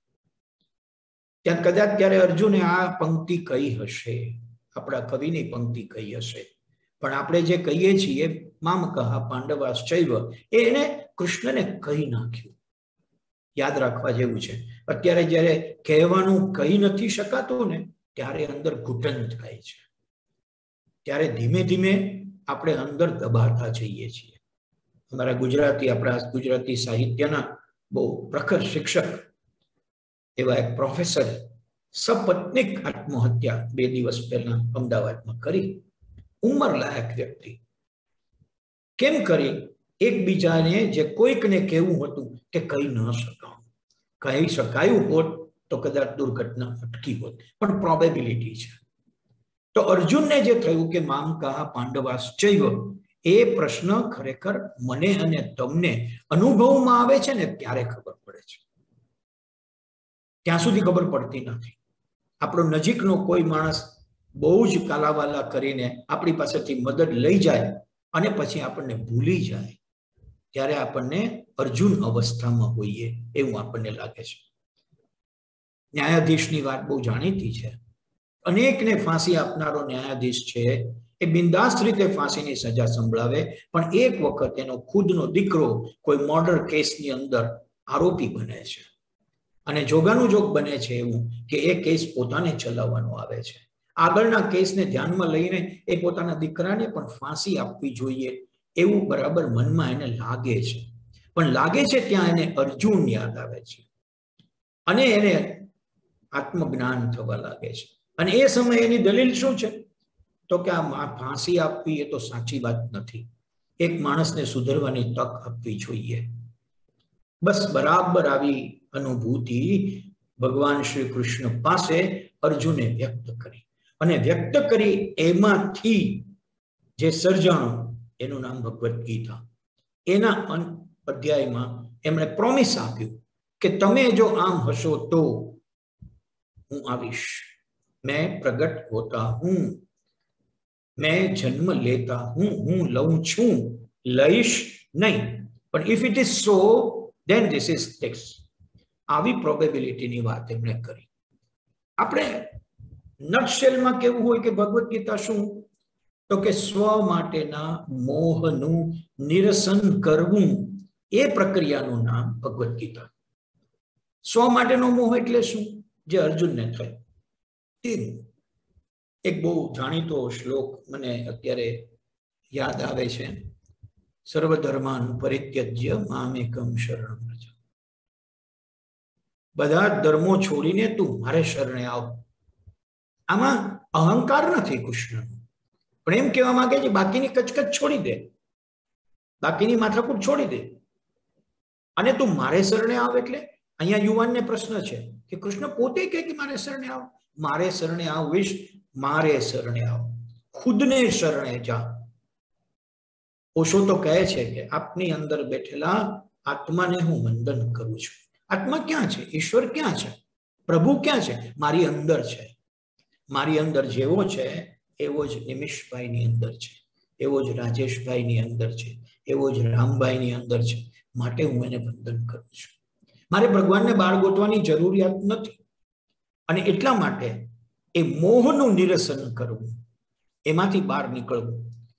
ત્યાં કદાચ ત્યારે અર્જુને આ પંક્તિ કહી હશે, આપણા કવિની પંક્તિ કહી હશે, પણ આપણે જે કહીએ છીએ મામકાહ પાંડવાશ્ચૈવ, એને કૃષ્ણને કહી નાખ્યું. યાદ રાખવા જેવું છે. અત્યારે જ્યારે કહેવાનું કહી નથી શકાતું ને ત્યારે અંદર ઘૂંટણ થાય છે, ત્યારે ધીમે ધીમે આપણે અંદર દબાતા જઈએ છીએ. અમારા ગુજરાતી આપણા ગુજરાતી સાહિત્યના બહુ પ્રખર શિક્ષક એવા એક પ્રોફેસર સપત્નીક આત્મહત્યા બે દિવસ પહેલા અમદાવાદમાં કરી. ઉંમર લાયક વ્યક્તિ. કેમ કરી? એકબીજાને જે કોઈકને કહેવું હતું તે કહી ન શકાયું. કહી શકાયું હોત તો કદાચ દુર્ઘટના અટકી હોત, પણ પ્રોબેબિલિટી છે. તો અર્જુનને જે થયું કે મામકાહ પાંડવાશ્ચૈવ, એ પ્રશ્ન ખરેખર મને અને તમને અનુભવમાં આવે છે ને ત્યારે ખબર પડે છે. ત્યાં સુધી ખબર પડતી નથી. આપણો નજીકનો કોઈ માણસ બહુ જ કાલાવાલા કરીને આપણી પાસેથી મદદ લઈ જાય અને પછી આપણને ભૂલી જાય ત્યારે આપણને અર્જુન અવસ્થામાં હોઈએ એવું આપણને લાગે છે. ન્યાયાધીશની વાત બહુ જાણીતી છે. અનેકને ફાંસી આપનારો ન્યાયાધીશ છે. એ બિંદાસ રીતે ફાંસીની સજા સંભળાવે, પણ એક વખત એનો ખુદનો દીકરો કોઈ મર્ડર કેસની અંદર આરોપી બને છે અને જોગાનું જોગ બને છે એવું કે એ કેસ પોતાને ચલાવવાનો આવે છે. આગળના કેસને ધ્યાનમાં લઈને એ પોતાના દીકરાને પણ ફાંસી આપવી જોઈએ એવું બરાબર મનમાં એને લાગે છે. પણ લાગે છે ત્યાં એને અર્જુન યાદ આવે છે અને એને આત્મજ્ઞાન થવા લાગે છે. અને એ સમયે એની દલીલ શું છે? તો કે આ ફાંસી આપવી એ તો સાચી વાત નથી. એક માણસને સુધરવાની તક આપવી જોઈએ. બસ બરાબર આવી અનુભૂતિ ભગવાન શ્રી કૃષ્ણ પાસે અર્જુને વ્યક્ત કરી, અને વ્યક્ત કરી એમાંથી જે સર્જાણું એનું નામ ભગવદ્ ગીતા. એના અધ્યાયમાં એમણે પ્રોમિસ આપ્યું કે તમે જો આમ હશો તો હું આવીશ, मैं प्रगट होता हूं, मैं जन्म लेता हूं, હું લઉં છું, લઈશ નહીં, પણ if it is so then this is this. આવી પ્રોબેબિલિટીની વાત એમણે કરી. આપણે નટશેલમાં કેવું હોય કે ભગવદ્ ગીતા શું, તો કે સ્વ માટેના મોહનું નિરસન કરવું, એ પ્રક્રિયાનું નામ ભગવદ્ ગીતા. સ્વ માટેનો મોહ એટલે શું, જે અર્જુનને થયો. એક બહુ જાણીતો શ્લોક મને અત્યારે યાદ આવે છે, સર્વધર્માન પરિત્યજ્ય મામેકમ શરણમ વ્રજ. બધા ધર્મો છોડીને તું મારે શરણે આવ. આમાં અહંકાર નથી કૃષ્ણનો, પણ એમ કહેવા માંગે છે બાકીની કચકચ છોડી દે, બાકીની માથાકૂટ છોડી દે અને તું મારે શરણે આવ. એટલે અહીંયા યુવાનને પ્રશ્ન છે કે કૃષ્ણ પોતે કહે કે મારે શરણે આવ, મારે શરણે આવીશ, મારે શરણે આવ, ખુદને શરણે જા. ઓશો તો કહે છે કે આપની અંદર બેઠેલા આત્માને હું વંદન કરું છું. આત્મા ક્યાં છે? ઈશ્વર ક્યાં છે? પ્રભુ ક્યાં છે? મારી અંદર છે. મારી અંદર જેવો છે એવો જ નિમિષભાઈની અંદર છે, એવો જ રાજેશભાઈની અંદર છે, એવો જ રામભાઈની અંદર છે. માટે હું એને વંદન કરું છું. મારે ભગવાનને બહાર ગોતવાની જરૂરિયાત નથી. અને એટલા માટે એ મોહનું નિરસન કરવું, એમાંથી બહાર નીકળવું.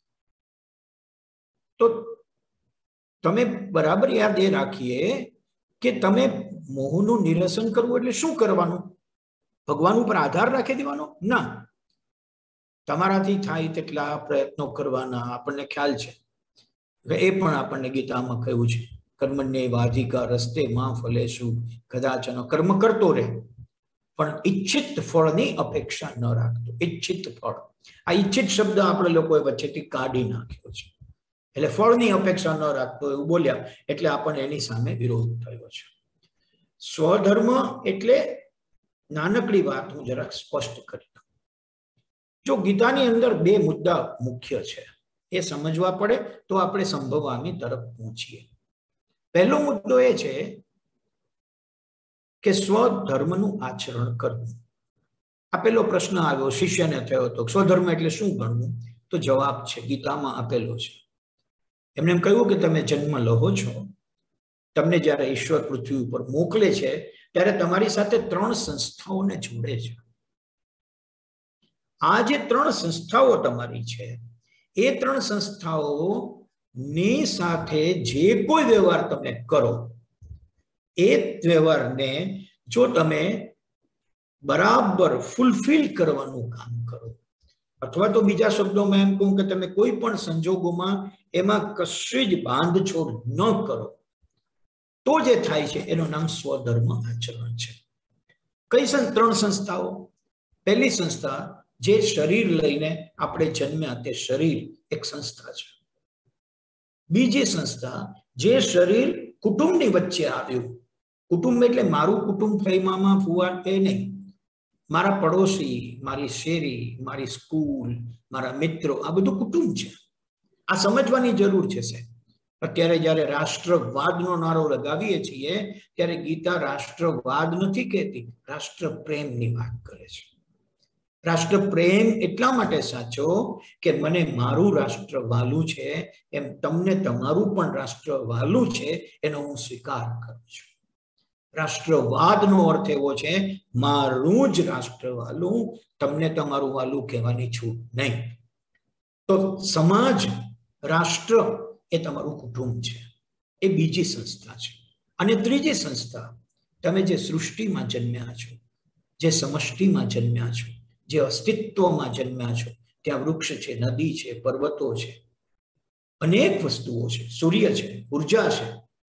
તો તમે બરાબર યાદ એ રાખીએ કે તમે મોહનું નિરસન કરવું એટલે શું કરવાનું? ભગવાન ઉપર આધાર રાખી દેવાનો? ના, તમારાથી થાય તેટલા પ્રયત્નો કરવાના. આપણને ખ્યાલ છે, એ પણ આપણને ગીતામાં કહ્યું છે, કર્મણ્ય વાધિકા રસ્તે માં ફલેશુ કદાચન. કર્મ કરતો રહે પણ ઈચ્છિત ફળની અપેક્ષા ન રાખતો. ઈચ્છિત ફળ, આ ઈચ્છિત શબ્દ આપણે લોકોએ વચ્ચેથી કાઢી નાખ્યો છે. એટલે ફળની અપેક્ષા ન રાખતો એવું બોલ્યા એટલે આપણને એની સામે વિરોધ થયો છે. સ્વધર્મ એટલે નાનકડી વાત હું જરાક સ્પષ્ટ કરી દઉં. જો ગીતાની અંદર બે મુદ્દા મુખ્ય છે, એ સમજવા પડે તો આપણે સંભવામી તરફ પહોંચીએ. પહેલો મુદ્દો એ છે કે સ્વધર્મનું આચરણ કરવું. આપેલો પ્રશ્ન આવ્યો, શિષ્યને થયો હતો, સ્વધર્મ એટલે શું ગણવું? તો જવાબ છે, ગીતામાં આપેલો છે. એમને એમ કહ્યું કે તમે જન્મ લો છો, તમને જ્યારે ઈશ્વર પૃથ્વી ઉપર મોકલે છે ત્યારે તમારી સાથે ત્રણ સંસ્થાઓને જોડે છે. આ જે ત્રણ સંસ્થાઓ તમારી છે, એ ત્રણ સંસ્થાઓ ની સાથે જે કોઈ વ્યવહાર તમે કરો, એ વ્યવહારને જો તમે બરાબર ફૂલફિલ કરવાનું કામ કરો, અથવા તો બીજા શબ્દોમાં એમ કહું કે તમે કોઈ પણ સંજોગોમાં એમાં કશી જ બાંધછોડ ન કરો, તો જે થાય છે એનું નામ સ્વધર્મ આચરણ છે. કઈ ત્રણ સંસ્થાઓ? પહેલી સંસ્થા, જે શરીર લઈને આપણે જન્મ્યા તે શરીર એક સંસ્થા છે. બીજી સંસ્થા, જે શરીર કુટુંબની વચ્ચે આવ્યું. કુટુંબ એટલે મારું કુટુંબ, ફઈ મામા ફુવા એ નહીં, મારા પડોશી, મારી શેરી, મારી સ્કૂલ, મારા મિત્રો, આ બધું કુટુંબ છે. આ સમજવાની જરૂર છે. સાહેબ, અત્યારે જયારે રાષ્ટ્રવાદનો નારો લગાવીએ છીએ ત્યારે ગીતા રાષ્ટ્રવાદ નથી કહેતી, રાષ્ટ્ર પ્રેમની વાત કરે છે. રાષ્ટ્ર પ્રેમ એટલા માટે સાચો કે મને મારું રાષ્ટ્ર વાલું છે, એમ તમને તમારું પણ રાષ્ટ્ર વાલું છે, એનો હું સ્વીકાર કરું છું. રાષ્ટ્રવાદનો અર્થ એવો છે, મારું જ રાષ્ટ્ર વાલું, તમને તમારું વાલું કહેવાની છૂટ નહીં. તો સમાજ, રાષ્ટ્ર એ તમારું કુટુંબ છે, એ બીજી સંસ્થા છે. અને ત્રીજી સંસ્થા, તમે જે સૃષ્ટિમાં જન્મ્યા છો, જે સમષ્ટિમાં જન્મ્યા છો, જે અસ્તિત્વમાં જન્મ્યા છો, ત્યાં વૃક્ષ છે, નદી છે, પર્વતો છે, અનેક વસ્તુઓ છે, સૂર્ય છે, ઉર્જા છે,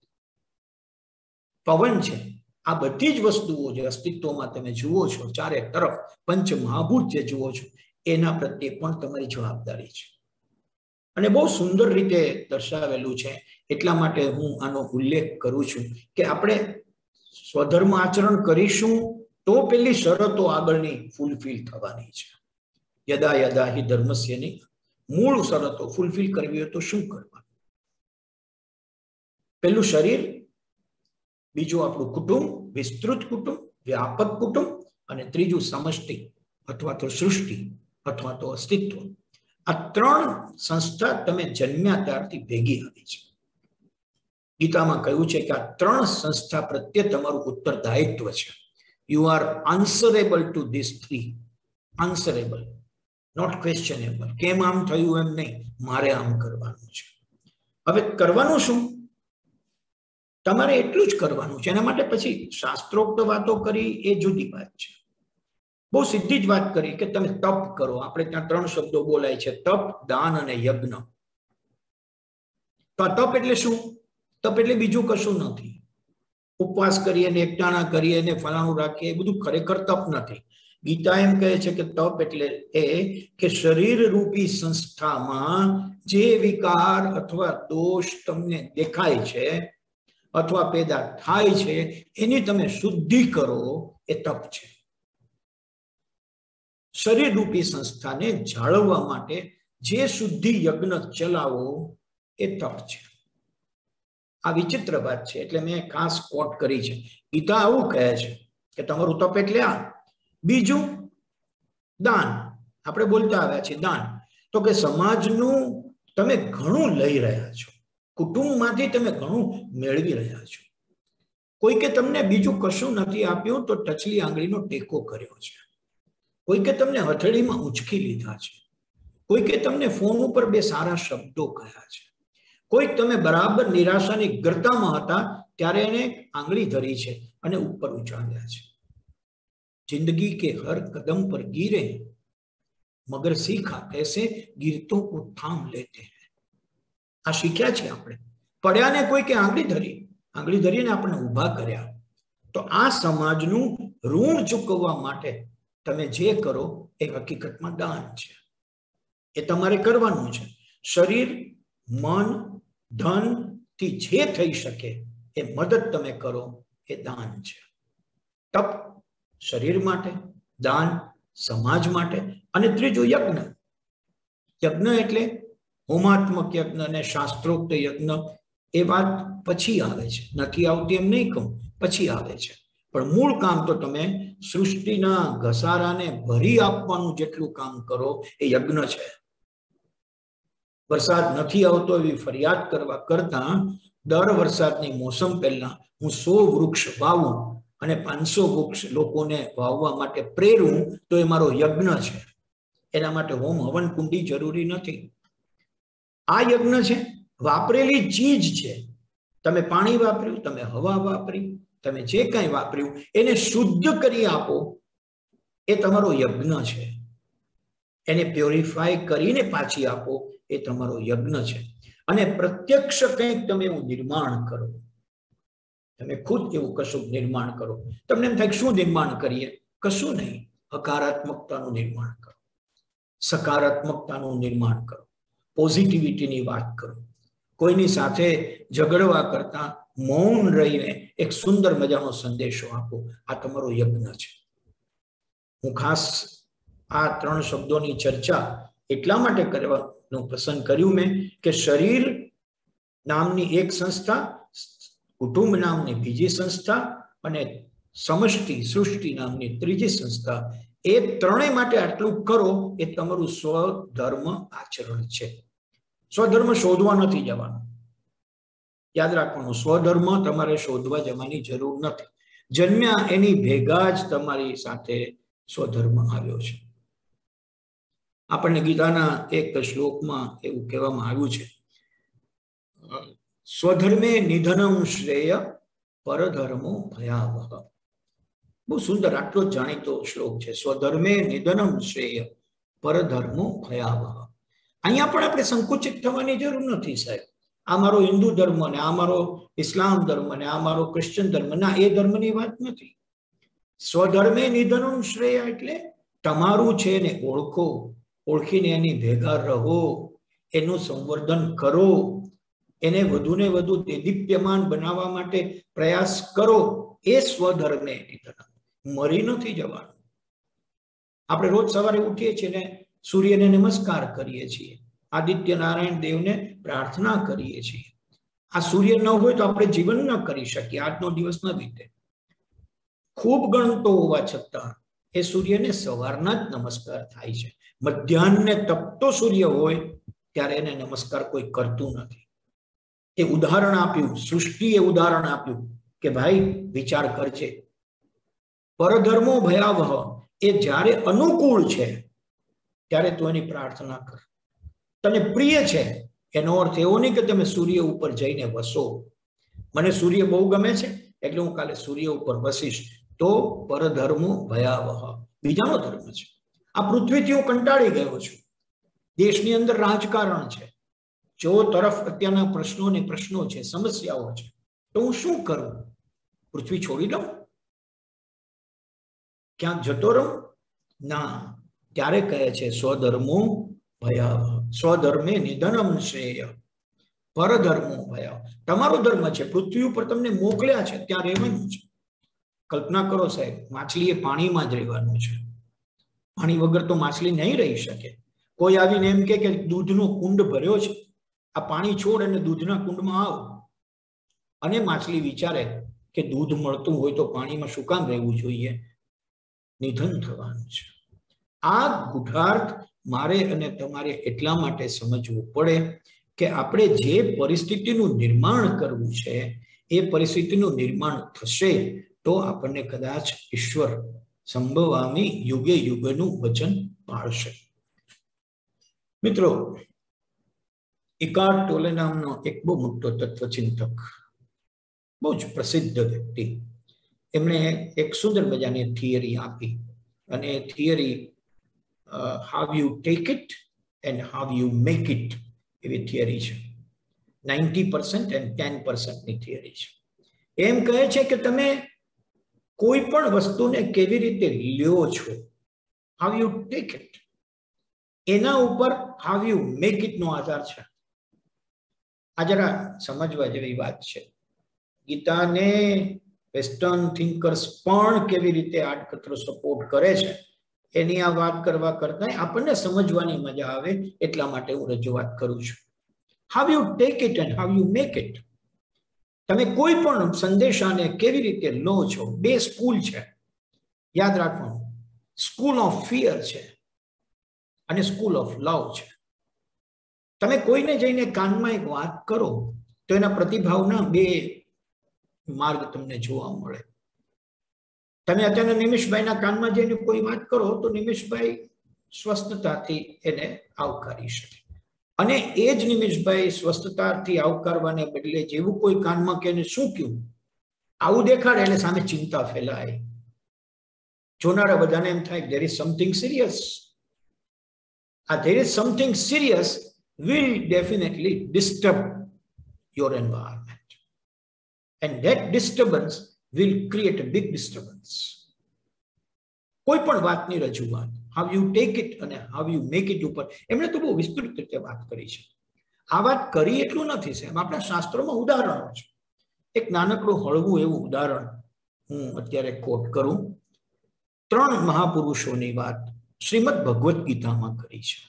પવન છે. આ બધી જ વસ્તુઓ જે અસ્તિત્વમાં તમે જુઓ છો, ચારે તરફ પંચ મહાભૂત જે જુઓ છો, એના પ્રત્યે પણ તમારી જવાબદારી છે. અને બહુ સુંદર રીતે દર્શાવેલું છે. એટલા માટે હું આનો ઉલ્લેખ કરું છું કે આપણે સ્વધર્મ આચરણ કરીશું તો પેલી શરતો આગળની ફૂલફિલ થવાની છે. યદા યદા હિ ધર્મસ્યની મૂળ શરતો ફૂલફિલ કરવી હોય તો શું કરવાનું? પેલું શરીર, બીજું આપણું કુટુંબ, વિસ્તૃત કુટુંબ, વ્યાપક કુટુંબ, અને ત્રીજું સમષ્ટિ અથવા તો સૃષ્ટિ અથવા તો અસ્તિત્વ. આ ત્રણ સંસ્થા તમે જન્મ્યા ત્યારથી ભેગી આવી છે. ગીતામાં કહ્યું છે કે આ ત્રણ સંસ્થા પ્રત્યે તમારું ઉત્તરદાયિત્વ છે. You are answerable to this three. Answerable, not questionable. કેમ આમ થયું એમ નહીં, મારે આમ કરવાનું છે. હવે કરવાનું શું? તમારે એટલું જ કરવાનું છે. એના માટે પછી શાસ્ત્રોક્ત વાતો કરી એ જુદી વાત છે. બહુ સીધી જ વાત કરી કે તમે તપ કરો. આપણે ત્યાં ત્રણ શબ્દો બોલાય છે, તપ, દાન અને યજ્ઞ. તો આ તપ એટલે શું? તપ એટલે બીજું કશું નથી. ઉપવાસ કરીએ ને એકટાણા કરીએ ને ફલાણું રાખીએ એ બધું ખરેખર તપ નથી. ગીતા એમ કહે છે કે તપ એટલે એ કે શરીર રૂપી સંસ્થામાં જે વિકાર અથવા દોષ તમને દેખાય છે અથવા પેદા થાય છે એની તમે શુદ્ધિ કરો, એ તપ છે. શરીર રૂપી સંસ્થાને જાળવવા માટે જે શુદ્ધિ યજ્ઞ ચલાવો એ તપ છે. આ વિચિત્ર વાત છે, એટલે મેં ખાસ કોટ કરી છે. ગીતા આવું કહે છે કે તમારું તપ એટલે આ. બીજું દાન. આપણે બોલતા આવ્યા છીએ દાન. તો કે સમાજનું તમે ઘણું લઈ રહ્યા છો, કુટુંબમાંથી તમે ઘણું મેળવી રહ્યા છો. કોઈ કે તમને બીજું કશું નથી આપ્યું તો ટચલી આંગળીનો ટેકો કર્યો છે. કોઈ કે તમને હથેળીમાં ઉંચકી લીધા છે. કોઈ કે તમને ફોન ઉપર બે સારા શબ્દો કહ્યા છે. કોઈ તમે બરાબર નિરાશાની ગર્તામાં હતા ત્યારે એને આંગળી ધરી છે અને ઉપર ઉછાળ્યા છે. जिंदगी के हर कदम पर गिरे मगर सीखा कैसे गिरतों को थाम लेते हैं. આ શીખ્યા છે આપણે. પડ્યા ને કોઈ કે આંગળી ધરી, આંગળી ધરીને આપણે ઊભા કર્યા. તો આ સમાજનું ઋણ ચૂકવવા માટે તમે જે કરો એ હકીકતમાં દાન છે. એ તમારે કરવાનું છે. શરીર, મન, ધન થી જે થઈ શકે એ મદદ તમે કરો, એ દાન છે. તપ શરીર માટે, દાન સમાજ માટે, અને ત્રીજું યજ્ઞ. યજ્ઞ એટલે હોમાત્મક યજ્ઞ અને શાસ્ત્રોક્ત યજ્ઞ. એ વાત પછી આવે છે, નથી આવતી એમ નહીં કહું, પછી આવે છે. પણ મૂળ કામ તો તમે સૃષ્ટિના ઘસારાને ભરી આપવાનું જેટલું કામ કરો એ યજ્ઞ છે. વરસાદ નથી આવતો એવી ફરિયાદ કરવા કરતા દર વરસાદની મોસમ પહેલા હું સો વૃક્ષ વાવું અને પાંચસો વૃક્ષ લોકોને વાવવા માટે પ્રેરું તો એ મારો યજ્ઞ છે. એના માટે હોમ હવન કુંડી જરૂરી નથી. આ યજ્ઞ છે, વાપરેલી ચીજ છે. તમે પાણી વાપર્યું, તમે હવા વાપરી, તમે જે કંઈ વાપર્યું એને શુદ્ધ કરી આપો, એ તમારો યજ્ઞ છે. એને પ્યોરિફાય કરીને પાછી આપો, એ તમારો યજ્ઞ છે. અને પ્રત્યક્ષ કંઈક તમે એવું નિર્માણ કરો, તમે ખુદ એવું કશું નિર્માણ કરો. તમને એમ થાય શું નિર્માણ કરીએ? કશું નહીં. હકારાત્મકતાનું નિર્માણ કરો, સકારાત્મકતાનું નિર્માણ કરો, પોઝિટિવિટીની વાત કરો. કોઈની સાથે ઝઘડવા કરતા મૌન રહીને એક સુંદર મજાનો સંદેશો આપો. આ તમારો યજ્ઞ છે. હું ખાસ આ ત્રણ શબ્દોની ચર્ચા એટલા માટે કરવાનું પસંદ કર્યું મેં કે શરીર નામની એક સંસ્થા, કુટુંબ નામની બીજી સંસ્થા અને સમષ્ટિ સૃષ્ટિ નામની ત્રીજી સંસ્થા, એ ત્રણેય માટે આટલું કરો એ તમારું સ્વધર્મ આચરણ છે. સ્વધર્મ શોધવા નથી જવાનું. યાદ રાખવાનું, સ્વધર્મ તમારે શોધવા જવાની જરૂર નથી. જન્મ્યા એની ભેગા જ તમારી સાથે સ્વધર્મ આવ્યો છે. આપણને ગીતાના એક શ્લોકમાં એવું કહેવામાં આવ્યું છે, સ્વધર્મે નિધનમ શ્રેય પરધર્મો ભયાવહ. બહુ સુંદર, આટલો જ જાણીતો શ્લોક છે. સ્વધર્મે નિધનમ શ્રેય પરધર્મો ભયાવહ. અહીંયા પણ આપણે સંકુચિત થવાની જરૂર નથી સાહેબ. આ મારો હિન્દુ ધર્મ ને આ મારો ઇસ્લામ ધર્મ ને આ મારો ક્રિશ્ચન ધર્મ, ના, એ ધર્મની વાત નથી. સ્વધર્મે નિધનમ શ્રેય એટલે તમારું છે ને ઓળખો, ઓળખીને એની ભેગા રહો, એનું સંવર્ધન કરો, એને વધુ ને વધુ દેદીપ્યમાન બનાવવા માટે પ્રયાસ કરો. એ સ્વધર્મે નિધનમ. મરી નથી જવાનું. આપણે રોજ સવારે ઉઠીએ છીએ ને સૂર્યને નમસ્કાર કરીએ છીએ, આદિત્ય નારાયણ દેવને પ્રાર્થના કરીએ છીએ. આ સૂર્ય ન હોય તો આપણે જીવન ન કરી શકીએ, આજનો દિવસ ન વીતે. ખૂબ ગણતો હોવા છતાં એ સૂર્યને સવારના જ નમસ્કાર થાય છે. મધ્યાહને તપતો સૂર્ય હોય ત્યારે એને નમસ્કાર કોઈ કરતું નથી. એ ઉદાહરણ આપ્યું, સૃષ્ટિએ ઉદાહરણ આપ્યું કે ભાઈ વિચાર કરજે, પરધર્મો ભયાવહ, એ જ્યારે અનુકૂળ છે ત્યારે તું એની પ્રાર્થના કર. તને પ્રિય છે એનો અર્થ એવો નહીં કે તમે સૂર્ય ઉપર જઈને વસો. મને સૂર્ય બહુ ગમે છે એટલે હું કાલે સૂર્ય ઉપર વસીશ, તો પરધર્મો ભયાવહ, બીજાનો ધર્મ છે. આ પૃથ્વીથી હું કંટાળી ગયો છું. દેશની અંદર રાજકારણ છે, જો તરફ અત્યારના પ્રશ્નો ને પ્રશ્નો છે, સમસ્યાઓ છે, તો હું શું કરું? પૃથ્વી છોડી દઉં? ક્યાંક જતો રહું? ના. ત્યારે કહે છે સ્વધર્મો ભયાવહ, સ્વધર્મે નિધનમ શ્રેય, પરધર્મો ભયાવહ. તમારો ધર્મ છે, પૃથ્વી ઉપર તમને મોકલ્યા છે, ત્યાં રહેવાનું છે. કલ્પના કરો સાહેબ, માછલીએ પાણીમાં જ રહેવાનું છે. પાણી વગર તો માછલી નહીં રહી શકે. કોઈ આવીને એમ કે દૂધનો કુંડ ભર્યો છે, આ પાણી છોડ અને દૂધના કુંડમાં આવ, અને માછલી વિચારે કે દૂધ મળતું હોય તો પાણીમાં શું કામ રહેવું જોઈએ? નિધન થવાનું છે. આ ગુઠાર્થ મારે અને તમારે એટલા માટે સમજવું પડે કે આપણે જે પરિસ્થિતિનું નિર્માણ કરવું છે એ પરિસ્થિતિનું નિર્માણ થશે તો આપણને કદાચ ઈશ્વર સંભવામી યુગે યુગનું વચન પાળશે. મિત્રો, એકાર્ટ ટોલે નામનો એક બહુ મોટો તત્વચિંતક, બહુ જ પ્રસિદ્ધ વ્યક્તિ, એમણે એક સુંદર મજાની થિયરી આપી, અને એ theory how you take it and how you make it એવી થિયરી છે. નાઇન્ટી પર્સન્ટ એન્ડ ટેન પર્સન્ટની થિયરી છે. એમ કહે છે કે તમે કોઈ પણ વસ્તુને કેવી રીતે લ્યો છો, હાવ યુ ટેક ઇટ, એના ઉપર હાવ યુ મેક ઇટ નો આધાર છે. આ જરા સમજવા જેવી વાત છે. ગીતાને વેસ્ટર્ન થિંકર્સ પણ કેવી રીતે આડકતરો સપોર્ટ કરે છે એની આ વાત કરવા કરતા આપણને સમજવાની મજા આવે એટલા માટે હું રજૂઆત કરું છું. How you take it and how you make it. તમે કોઈ પણ સંદેશાને કેવી રીતે લો છો. બે સ્કૂલ છે, યાદ રાખવાનું, સ્કૂલ ઓફ ફિયર છે અને સ્કૂલ ઓફ લવ છે. તમે કોઈને જઈને કાનમાં એક વાત કરો તો એના પ્રતિભાવના બે માર્ગ તમને જોવા મળે. તમે અત્યારે નિમિષભાઈના કાનમાં જઈને કોઈ વાત કરો તો નિમિષભાઈ સ્વસ્થતાથી એને આવકારી શકે, અને એ જ નિમિષભાઈ સ્વસ્થતાથી આવકારવાને બદલે જેવું કોઈ કાનમાં કે શું કહ્યું આવું દેખાડે એટલે સામે ચિંતા ફેલાય. જોનારા બધાને એમ થાય there is something serious. આ there is something serious will definitely disturb your environment, and that disturbance will create a big disturbance. કોઈ પણ વાતની રજૂઆત how you take it અને how you make it ઉપર એમણે તો બહુ વિસ્તૃત રીતે વાત કરી છે. આ વાત કરી એટલું નથી સાહેબ, આપણા શાસ્ત્રોમાં ઉદાહરણો છે. એક નાનકડું હળવું એવું ઉદાહરણ હું અત્યારે કોટ કરું. ત્રણ મહાપુરુષોની વાત શ્રીમદ ભગવદ્ ગીતામાં કરી છે.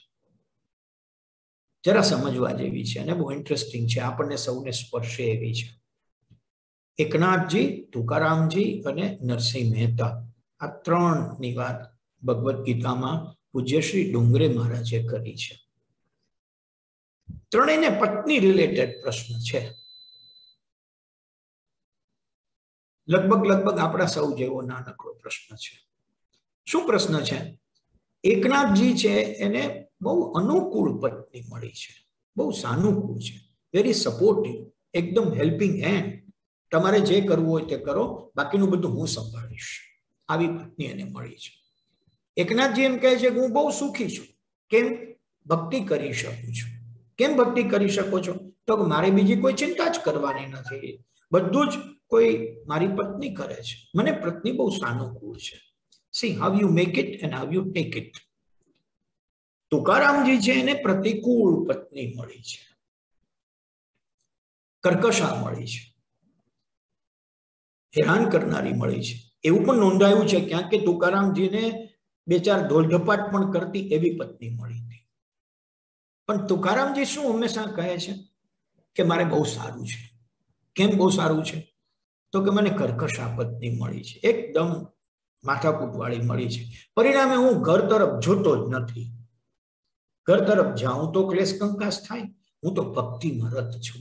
જરા સમજવા જેવી છે અને બહુ ઇન્ટરેસ્ટિંગ છે, આપણને સૌને સ્પર્શે એવી છે. એકનાથજી, તુકારામજી અને નરસિંહ મહેતા, આ ત્રણ ની વાત ભગવદ્ ગીતામાં પૂજ્ય શ્રી ડુંગરે મહારાજે કરી છે. ત્રણેયને પત્ની રિલેટેડ પ્રશ્ન છે. લગભગ લગભગ આપણા સૌ જેવો નાનકડો પ્રશ્ન છે. શું પ્રશ્ન છે? એકનાથજી છે એને બહુ અનુકૂળ પત્ની મળી છે, બહુ સાનુકૂળ છે, વેરી સપોર્ટિવ, એકદમ હેલ્પિંગ હેન્ડ. તમારે જે કરવું હોય તે કરો, બાકીનું બધું હું સંભાળીશ, આવી પત્ની એને મળી છે. એકનાથજી એમ કહે છે કે હું બહુ સુખી છું. કેમ? ભક્તિ કરી શકું છું. કેમ ભક્તિ કરી શકો છો? તો મારે બીજી કોઈ ચિંતા જ કરવાની નથી, બધું જ કોઈ મારી પત્ની કરે છે. મને પત્ની બહુ સાનુકૂળ છે. See how you make it and how you take it. Tukaramji છે એને પ્રતિકૂળ પત્ની મળી છે, કર્કશા મળી છે, હેરાન કરનારી મળી છે. એવું પણ નોંધાયું છે ક્યાંક કે તુકારામજીને બે ચાર ધોલધપાટ પણ કરતી એવી પત્ની મળી હતી. પણ તુકારામજી શું હંમેશા કહે છે કે મારે બહુ સારું છે. કેમ બહુ સારું છે? તો કે મને કર્કશા પત્ની મળી છે, એકદમ માથાકૂટ વાળી મળી છે. પરિણામે હું ઘર તરફ જોતો જ નથી. ઘર તરફ જાઉં તો ક્લેશ કંકાસ થાય, હું તો ભક્તિમાં રત છું.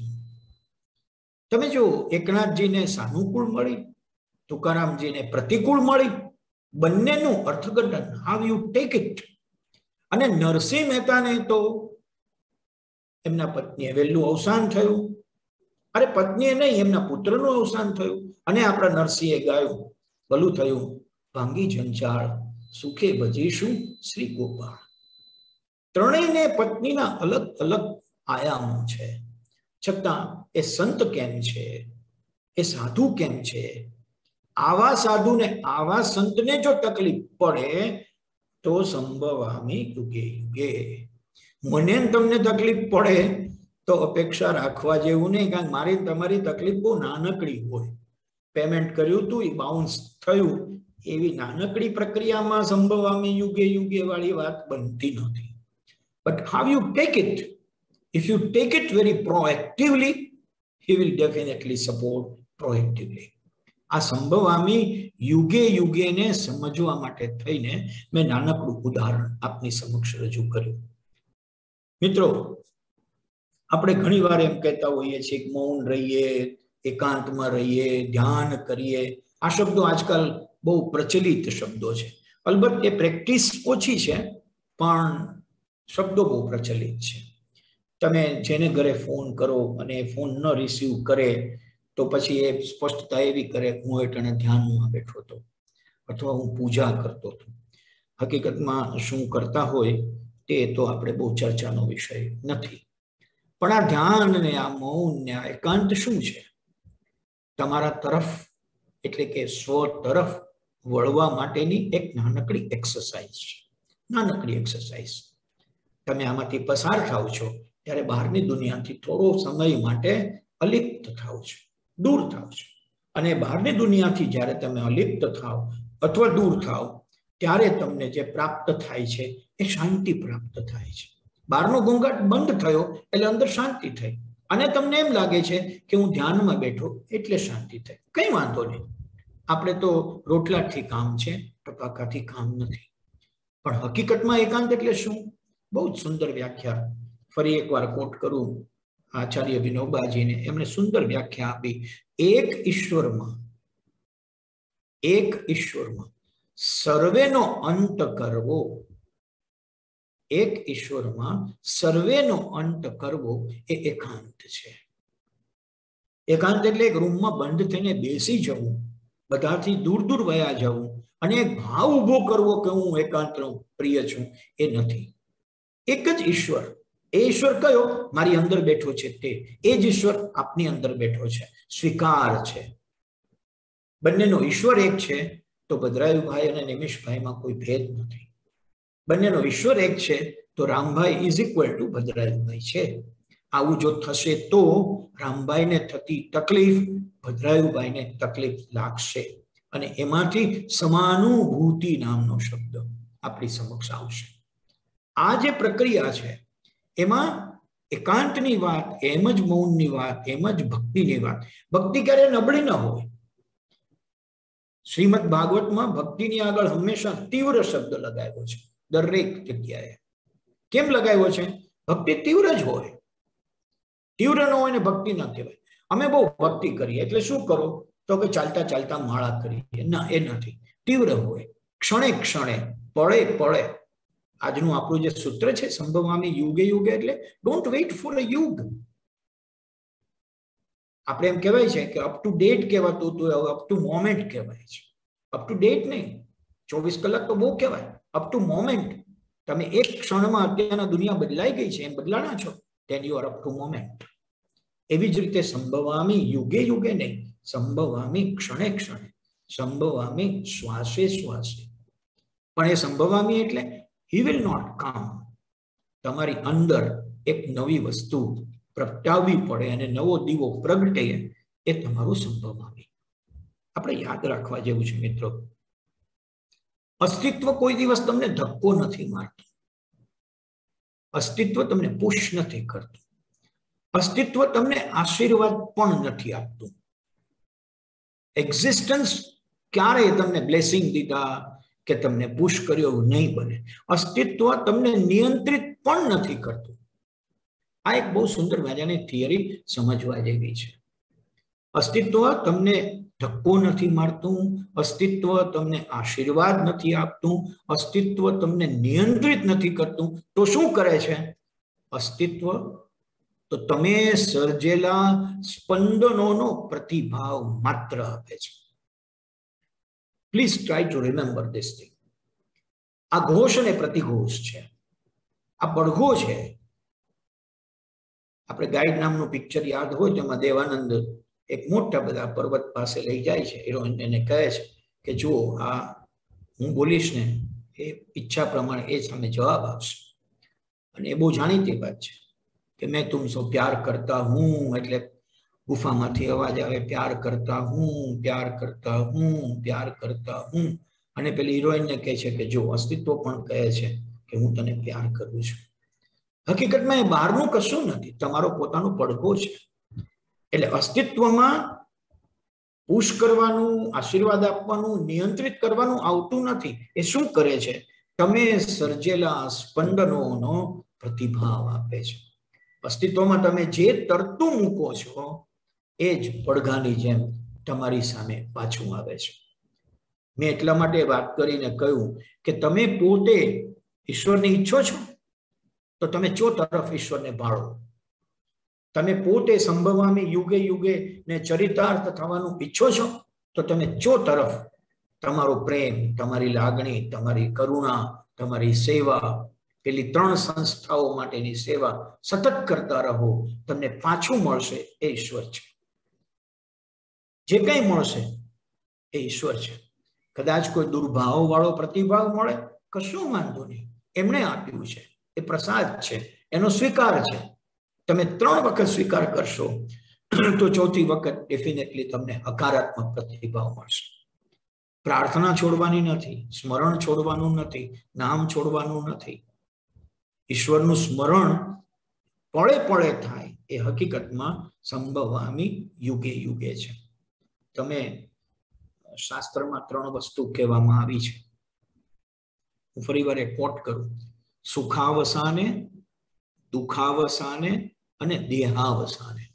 તમે જો એકનાથજીને સાનુકૂળ મળી, તુકારામજીને પ્રતિકૂળ મળી, બંનેનું અર્થઘટન હાવ યુ ટેક ઇટ. અને નરસિંહ મહેતાને તો એમના પત્નીએ વહેલું અવસાન થયું, અરે પત્નીએ નહીં એમના પુત્રનું અવસાન થયું, અને આપણા નરસિંહે ગાયું ભલું થયું ભાંગી જંજાળ સુખે ભજીશું શ્રી ગોપાળ. ત્રણેયને પત્નીના અલગ અલગ આયામો છે, છતાં એ સંત કેમ છે, એ સાધુ કેમ છે? આવા સાધુને આવા સંતને જો તકલીફ પડે તો સંભવામી યુગે યુગે. મને તમને તકલીફ પડે તો અપેક્ષા રાખવા જેવું નહીં, કારણ મારી તમારી તકલીફ બહુ નાનકડી હોય. પેમેન્ટ કર્યું તું એ બાઉન્સ થયું, એવી નાનકડી પ્રક્રિયામાં સંભવામી યુગે યુગે વાળી વાત બનતી નથી. But how you take it, if you take it very proactively, he will definitely support proactively. આ સંભવામી યુગે યુગે ને સમજવા માટે થઈને મેં નાનકડું ઉદાહરણ આપની સમક્ષ રજૂ કર્યું. મિત્રો, આપણે ઘણી વાર એમ કહેતા હોઈએ છીએ કે મૌન રહીએ, એકાંતમાં રહીએ, ધ્યાન કરીએ. આ શબ્દો આજકાલ બહુ પ્રચલિત શબ્દો છે. અલબત્ત એ પ્રેક્ટિસ ઓછી છે, પણ શબ્દો બહુ પ્રચલિત છે. તમે જેને ઘરે ફોન કરો અને ફોન ન રિસીવ કરે તો પછી એ સ્પષ્ટતા એવી કરે હું એટલે ધ્યાનમાં બેઠો હતો અથવા હું પૂજા કરતો હતો. હકીકતમાં શું કરતા હોય તે તો આપણે બહુ ચર્ચાનો વિષય નથી. પણ આ ધ્યાન ને આ મૌન ને આ એકાંત શું છે? તમારા તરફ એટલે કે સ્વ તરફ વળવા માટેની એક નાનકડી એક્સરસાઇઝ છે. નાનકડી એક્સરસાઇઝ. તમે આમાંથી પસાર થાવ છો ત્યારે બહારની દુનિયાથી થોડો સમય માટે અલિપ્ત થાવ છો, દૂર થાવ છો. અને બહારની દુનિયાથી જ્યારે તમે અલિપ્ત થાવ અથવા દૂર થાવ ત્યારે તમને જે પ્રાપ્ત થાય છે એ શાંતિ પ્રાપ્ત થાય છે. બહારનો ઘોંઘાટ બંધ થયો એટલે અંદર શાંતિ થઈ, અને તમને એમ લાગે છે કે હું ધ્યાનમાં બેઠો એટલે શાંતિ થઈ. કઈ વાંધો નહીં, આપણે તો રોટલાથી કામ છે, ટપાકાથી કામ નથી. પણ હકીકતમાં એકાંત એટલે શું? બહુ જ સુંદર વ્યાખ્યા ફરી એકવાર કોટ કરું આચાર્ય વિનોબાજીને. એમણે સુંદર વ્યાખ્યા આપી. એક ઈશ્વરમાં એક ઈશ્વરમાં સર્વેનો અંત કરવો, એક ઈશ્વરમાં સર્વેનો અંત કરવો એ એકાંત છે. એકાંત એટલે એક રૂમમાં બંધ થઈને બેસી જવું, બધાથી દૂર દૂર વયા જવું અને એક ભાવ ઉભો કરવો કે હું એકાંતનો પ્રિય છું, એ નથી. એક જ ઈશ્વર. એ ઈશ્વર કયો? મારી અંદર બેઠો છે તે. એ જ ઈશ્વર આપની અંદર બેઠો છે, સ્વીકાર છે. બંનેનો ઈશ્વર એક છે તો ભદ્રાયુભાઈ અને નિમિષભાઈમાં કોઈ ભેદ નથી. બંનેનો ઈશ્વર એક છે તો Rambhai is equal to Bhadrayubhai છે. આવું જો થશે તો રામભાઈને થતી તકલીફ ભદ્રાયુભાઈને તકલીફ લાગશે, અને એમાંથી સમાનુભૂતિ નામનો શબ્દ આપણી સમક્ષ આવશે. આ જે પ્રક્રિયા છે એમાં એકાંતની વાત, એમ જ મૌનની વાત, એમ જ ભક્તિની વાત. ભક્તિ ક્યારે નબળી ન હોય. શ્રીમદ ભાગવતમાં ભક્તિની આગળ હંમેશા તીવ્ર શબ્દ લગાવ્યો છે દરેક જગ્યાએ. કેમ લગાવ્યો છે? ભક્તિ તીવ્ર જ હોય. તીવ્ર ન હોય ને ભક્તિ ન કહેવાય. અમે બહુ ભક્તિ કરીએ એટલે શું કરો તો કે ચાલતા ચાલતા માળા કરીએ. ના, એ નથી. તીવ્ર હોય, ક્ષણે ક્ષણે, પળે પળે. આજનું આપણું જે સૂત્ર છે સંભવામી યુગે યુગે એટલે ડોન્ટ વેઇટ ફોર અ યુગ. આપણે એમ કહેવાય છે કે અપ ટુ ડેટ કહેવાતું હતું, હવે અપ ટુ મોમેન્ટ કહેવાય છે. અપ ટુ ડેટ નહીં, ચોવીસ કલાક તો બહુ કહેવાય. Up to moment. તમે એક ક્ષણમાં અત્યારના દુનિયા બદલાઈ ગઈ છે એમ બદલાણા છો, then you are up to moment. એવી જ રીતે સંભવામી યુગે યુગે નહીં, સંભવામી ક્ષણે ક્ષણે, સંભવામી શ્વાસે શ્વાસે. પણ એ સંભવામી એટલે he will not come. તમારી અંદર એક નવી વસ્તુ પ્રગટાવવી પડે અને નવો દીવો પ્રગટે, એ તમારું સંભવામી. આપણે યાદ રાખવા જેવું છે મિત્રો. અસ્તિત્વ કોઈ દિવસ તમને ધક્કો નથી મારતું. અસ્તિત્વ તમને પુશ નથી કરતું. અસ્તિત્વ તમને આશીર્વાદ પણ નથી આપતું. એક્ઝિસ્ટન્સ ક્યારેય તમને બ્લેસિંગ દીધા કે તમને પુશ કર્યો નહીં બને. અસ્તિત્વ તમને નિયંત્રિત પણ નથી કરતું. આ એક બહુ સુંદર મજાની થિયરી સમજવા જેવી છે. અસ્તિત્વ તમને ધક્કો નથી મારતું. અસ્તિત્વ તમને આશીર્વાદ નથી આપતું. અસ્તિત્વ તમને નિયંત્રિત નથી કરતું. તો શું કરે છે અસ્તિત્વ? તો તમે સર્જેલા સ્પંદનોનો પ્રતિભાવ માત્ર આપે છે. Please try to remember this thing. આ ઘોષ અને પ્રતિઘોષ છે. આ પડઘો છે. આપણે ગાઈડ નામનું પિક્ચર યાદ હોય તેમાં દેવાનંદ એક મોટા બધા પર્વત પાસે લઈ જાય છે. હિરોઈન એને કહે છે કે જુઓ, આ હું બોલીશ ને એ ઈચ્છા પ્રમાણે એ સામે જવાબ આપશે. અને એ બહુ જાણીતી વાત છે કે મેં તુમસો પ્યાર કરતા હું, એટલે ગુફામાંથી અવાજ આવે, પ્યાર કરતા હું, પ્યાર કરતા હું, પ્યાર કરતા હું. અને પેલી હિરોઈનને કહે છે કે જો, અસ્તિત્વ પણ કહે છે કે હું તને પ્યાર કરું છું. હકીકતમાં એ બહારનું કશું નથી, તમારો પોતાનો પડઘો છે. એટલે અસ્તિત્વમાં પુશ કરવાનું, આશીર્વાદ આપવાનું, નિયંત્રિત કરવાનું આવતું નથી. એ શું કરે છે? તમે સર્જેલા સ્પંદનોનો પ્રતિભાવ આપે છે. અસ્તિત્વમાં તમે જે તરતું મૂકો છો એ જ પડઘાની જેમ તમારી સામે પાછું આવે છે. મેં એટલા માટે વાત કરીને કહ્યું કે તમે પોતે ઈશ્વરને ઈચ્છો છો તો તમે ચો તરફ ઈશ્વરને ભાળો. તમે પોતે સંભવામી યુગે યુગે ને ચરિતાર્થ થવાનું ઈચ્છો છો તો તમે ચો તરફ તમારો પ્રેમ, તમારી લાગણી, તમારી કરુણા, તમારી સેવા, પેલી ત્રણ સંસ્થાઓ માટેની સેવા સતત કરતા રહો. તમને પાછું મળશે એ ઈશ્વર છે. જે કંઈ મળશે એ ઈશ્વર છે. કદાચ કોઈ દુર્ભાવ વાળો પ્રતિભાવ મળે, કશું વાંધો નહીં, એમણે આપ્યું છે, એ પ્રસાદ છે, એનો સ્વીકાર છે. તમે ત્રણ વખત સ્વીકાર કરશો તો ચોથી વખત ડેફિનેટલી તમને હકારાત્મક પ્રતિભાવ મળશે. પ્રાર્થના છોડવાની નથી, સ્મરણ છોડવાનું નથી, નામ છોડવાનું નથી. ઈશ્વરનું સ્મરણ પળે પળે થાય એ હકીકતમાં સંભવામી યુગે યુગે છે. તમે શાસ્ત્રમાં ત્રણ વસ્તુ કહેવામાં આવી છે. હું ફરી વાર એક કોટ કરું: સુખાવસાને, દુખાવસાને અને દેહાવસાને.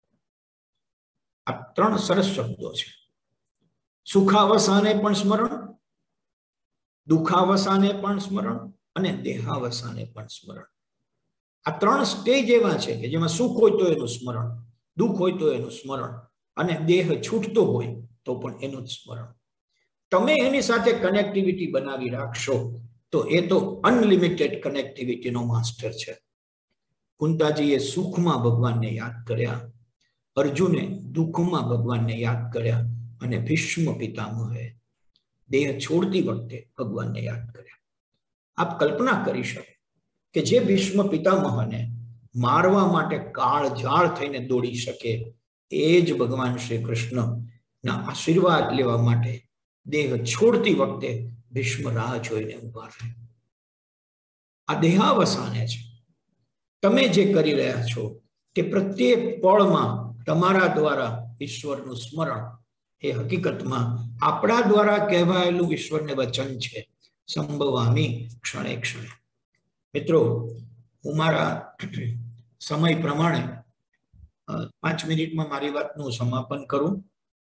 આ ત્રણ સરસ શબ્દો છે. સુખાવસાને પણ સ્મરણ, દુખાવસાને પણ સ્મરણ અને દેહાવસાને પણ સ્મરણ. આ ત્રણ સ્ટેજ એવા છે કે જેમાં સુખ હોય તો એનું સ્મરણ, દુઃખ હોય તો એનું સ્મરણ અને દેહ છૂટતો હોય તો પણ એનું જ સ્મરણ. તમે એની સાથે કનેક્ટિવિટી બનાવી રાખશો તો એ તો અનલિમિટેડ કનેક્ટિવિટીનો માસ્ટર છે. કુંતાજીએ સુખમાં ભગવાનને યાદ કર્યા, અર્જુને દુઃખમાં ભગવાનને યાદ કર્યા અને ભીષ્મ પિતામહે દેહ છોડતી વખતે ભગવાનને યાદ કર્યા. આપ કલ્પના કરી શકો કે જે ભીષ્મ પિતામહને મારવા માટે કાળ ઝાળ થઈને દોડી શકે એ જ ભગવાન શ્રી કૃષ્ણના આશીર્વાદ લેવા માટે દેહ છોડતી વખતે ભીષ્મ રાહ જોઈને ઉભા રહે. આ દેહાવસાને છે. તમે જે કરી રહ્યા છો કે પ્રત્યેક પળમાં તમારા દ્વારા ઈશ્વરનું સ્મરણ એ હકીકતમાં આપણા દ્વારા કહેવાયેલું ઈશ્વરને વચન છે, સંભવામી ક્ષણે ક્ષણે. મિત્રો, હું મારા સમય પ્રમાણે પાંચ મિનિટમાં મારી વાતનું સમાપન કરું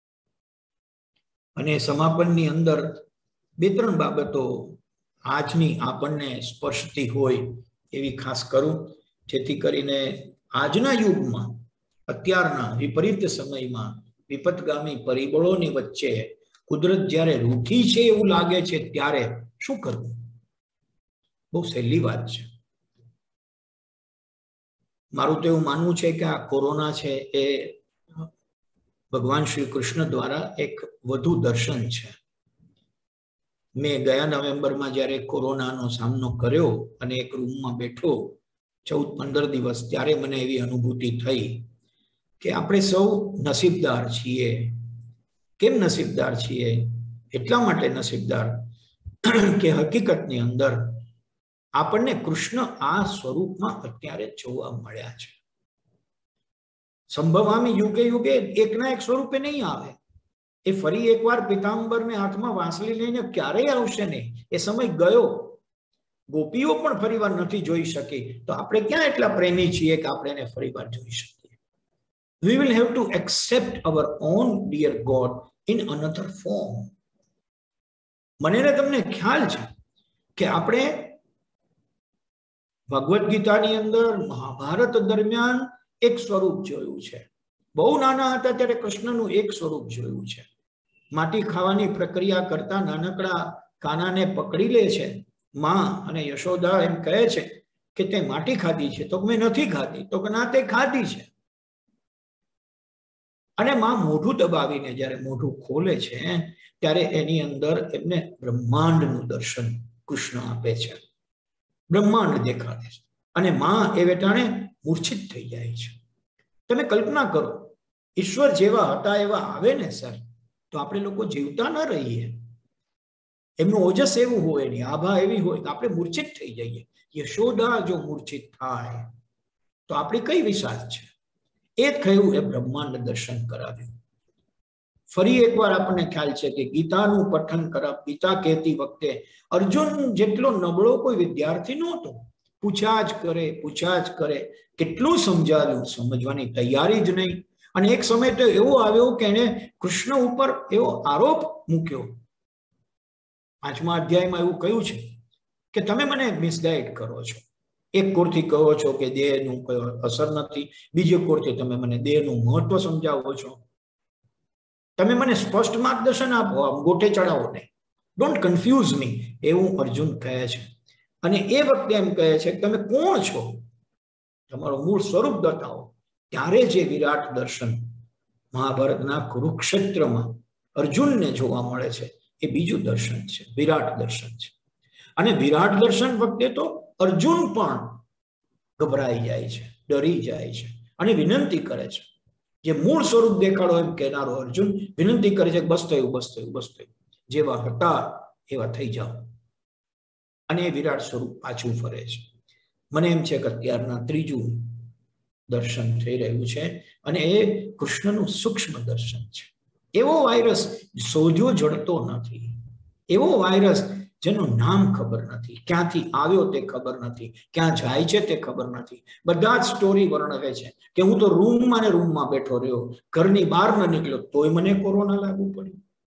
અને સમાપનની અંદર બે ત્રણ બાબતો આજની આપણને સ્પર્શતી હોય એવી ખાસ કરું, જેથી કરીને આજના યુગમાં, અત્યારના વિપરીત સમયમાં, વિપતગામી પરિબળોની વચ્ચે કુદરત જ્યારે રૂઠી છે એવું લાગે છે ત્યારે શું કરવું? બહુ સહેલી વાત છે. મારું તો એવું માનવું છે કે આ કોરોના છે એ ભગવાન શ્રી કૃષ્ણ દ્વારા એક વધુ દર્શન છે. મેં ગયા નવેમ્બરમાં જ્યારે કોરોનાનો સામનો કર્યો અને એક રૂમમાં બેઠો ચૌદ પંદર દિવસ, ત્યારે મને એવી અનુભૂતિ થઈ કે આપણે સૌ નસીબદાર છીએ કેમ નસીબદાર છીએ? એટલા માટે નસીબદાર કે હકીકતની અંદર આપણને કૃષ્ણ આ સ્વરૂપમાં અત્યારે જોવા મળ્યા છે. સંભવામી યુગે યુગે એકના એક સ્વરૂપે નહીં આવે. એ ફરી એકવાર પિતાંબરને હાથમાં વાંસળી લઈને ક્યારેય આવશે નહીં. એ સમય ગયો. ગોપીઓ પણ ફરીવાર નથી જોઈ શકી, તો આપણે ક્યાં એટલા પ્રેમી છીએ કે આપણે એને ફરીવાર જોઈ શકીએ? We will have to accept our own dear God in another form. મને ને તમને ખ્યાલ છે કે આપણે ભગવદ ગીતાની અંદર મહાભારત દરમિયાન એક સ્વરૂપ જોયું છે. બહુ નાના હતા ત્યારે કૃષ્ણનું એક સ્વરૂપ જોયું છે. માટી ખાવાની પ્રક્રિયા કરતા નાનકડા કાનાને પકડી લે છે માં, અને યશોદા એમ કહે છે કે તે માટી ખાધી છે, તો મેં નથી ખાધી, તો કે ના તે ખાધી છે. અને માં મોઢું દબાવીને જ્યારે મોઢું ખોલે છે ત્યારે એની અંદર એમને બ્રહ્માંડનું દર્શન કૃષ્ણ આપે છે. બ્રહ્માંડ દેખાડે છે અને માં એ વેટાણે મૂર્છિત થઈ જાય છે. તમે કલ્પના કરો, ઈશ્વર જેવા હતા એવા આવે ને સર, તો આપણે લોકો જીવતા ન રહીએ. એમનું ઓજસ એવું હોય, એની આભા એવી હોય તો આપણે મૂર્છિત થઈ જઈએ. યશોદા જો મૂર્છિત થાય તો આપણી કઈ વિશાળ છે? એ થયું, એ બ્રહ્માંડ દર્શન કરાવ્યું. ફરી એકવાર આપણને ખ્યાલ છે કે ગીતાનું પઠન કરાવ, ગીતા કહેતી વખતે અર્જુન જેટલો નબળો કોઈ વિદ્યાર્થી નહોતો. પૂછ્યા જ કરે પૂછ્યા જ કરે, કેટલું સમજાવ્યું, સમજવાની તૈયારી જ નહીં. અને એક સમય તો એવો આવ્યો કે એને કૃષ્ણ ઉપર એવો આરોપ મૂક્યો. પાંચમા અધ્યાયમાં એવું કહ્યું છે કે તમે મને મિસગાઈડ કરો છો. એક કોરથી કહો છો કે દેહનું કોઈ અસર નથી, બીજે કોરથી તમે મને દેહનું મહત્વ સમજાવો છો. તમે મને સ્પષ્ટ માર્ગદર્શન આપો, આમ ગોઠે ચડાવો નહીં. ડોન્ટ કન્ફ્યુઝ મી, એવું અર્જુન કહે છે. અને એ વખતે એમ કહે છે કે તમે કોણ છો, તમારો મૂળ સ્વરૂપ બતાવો. ત્યારે જે વિરાટ દર્શન મહાભારતના કુરુક્ષેત્રમાં અર્જુનને જોવા મળે છે એ બીજું દર્શન છે, વિરાટ દર્શન છે. અને વિરાટ દર્શન વખતે તો અર્જુન પણ ગભરાઈ જાય છે, ડરી જાય છે અને વિનંતી કરે છે. જે મૂળ સ્વરૂપ દેખાડો એમ કહેનારો અર્જુન વિનંતી કરે છે, બસ થયું બસ થયું બસ થયું, જેવા હતા એવા થઈ જાઓ. અને એ વિરાટ સ્વરૂપ પાછું ફરે છે. મને એમ છે કે અત્યારના ત્રીજું દર્શન થઈ રહ્યું છે અને એ કૃષ્ણનું સૂક્ષ્મ દર્શન છે. એવો વાયરસ શોધ્યો જડતો નથી, એવો વાયરસ જેનું નામ ખબર નથી, ક્યાંથી આવ્યો તે ખબર નથી, ક્યાં જાય છે તે ખબર નથી. બધા જ સ્ટોરી વર્ણવે છે કે હું તો રૂમમાં ને રૂમમાં બેઠો રહ્યો, ઘરની બહાર ન નીકળ્યો, તોય મને કોરોના લાગુ પડ્યું.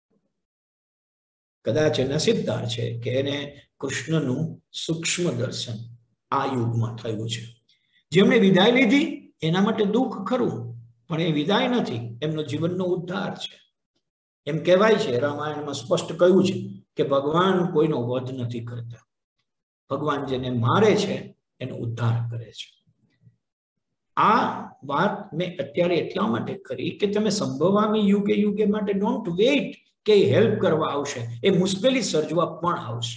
કદાચ નસીબદાર છે કે એને કૃષ્ણનું સૂક્ષ્મ દર્શન આ યુગમાં થયું છે. જેમણે વિદાય લીધી એના માટે દુઃખ ખરું, પણ એ વિદાય નથી, એમનો જીવનનો ઉદ્ધાર છે. એમ કહેવાય છે, રામાયણમાં સ્પષ્ટ કહ્યું છે કે ભગવાન કોઈનો વધ નથી કરતા, ભગવાન જેને મારે છે એનો ઉદ્ધાર કરે છે. આ વાત મેં અત્યારે એટલા માટે કરી કે તમે સંભવામી યુગે યુગે માટે ડોન્ટ વેઇટ કે હેલ્પ કરવા આવશે, એ મુશ્કેલી સર્જવા પણ આવશે,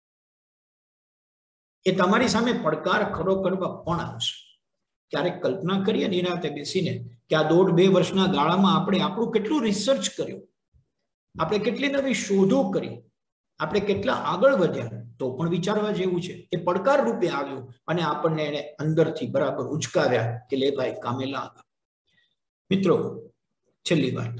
એ તમારી સામે પડકાર ખડો કરવા પણ આવશે. ક્યારેક કલ્પના કરીએ નિરાંતે બેસીને કે આ દોઢ બે વર્ષના ગાળામાં આપણે આપણું કેટલું રિસર્ચ કર્યું, આપણે કેટલી નવી શોધો કરી, આપણે કેટલા આગળ વધ્યા, તો પણ વિચારવા જેવું છે. એ પડકાર રૂપે આવ્યું અને આપણને એને અંદરથી બરાબર ઉચકાવ્યા કે લે ભાઈ કામે લાગ. મિત્રો, છેલ્લી વાત,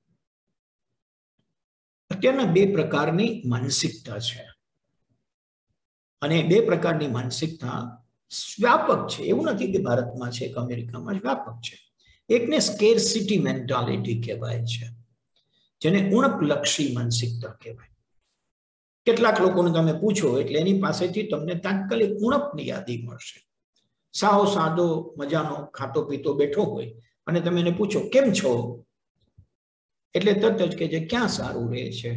અત્યારના બે પ્રકારની માનસિકતા છે અને બે પ્રકારની માનસિકતા વ્યાપક છે. એવું નથી કે ભારતમાં છે કે અમેરિકામાં જ, વ્યાપક છે. એકને સ્કેરસિટી મેન્ટાલિટી કહેવાય છે, જેને ઉણપલક્ષી માનસિકતા કહેવાય. કેટલાક લોકોને તમે પૂછો એટલે એની પાસેથી તમને તાત્કાલિક ઉણપની યાદી મળશે. સાવ સાદો મજાનો ખાતો પીતો બેઠો હોય અને તમે એને પૂછો કેમ છો, એટલે તરત જ કે છે ક્યાં સારું રહે છે,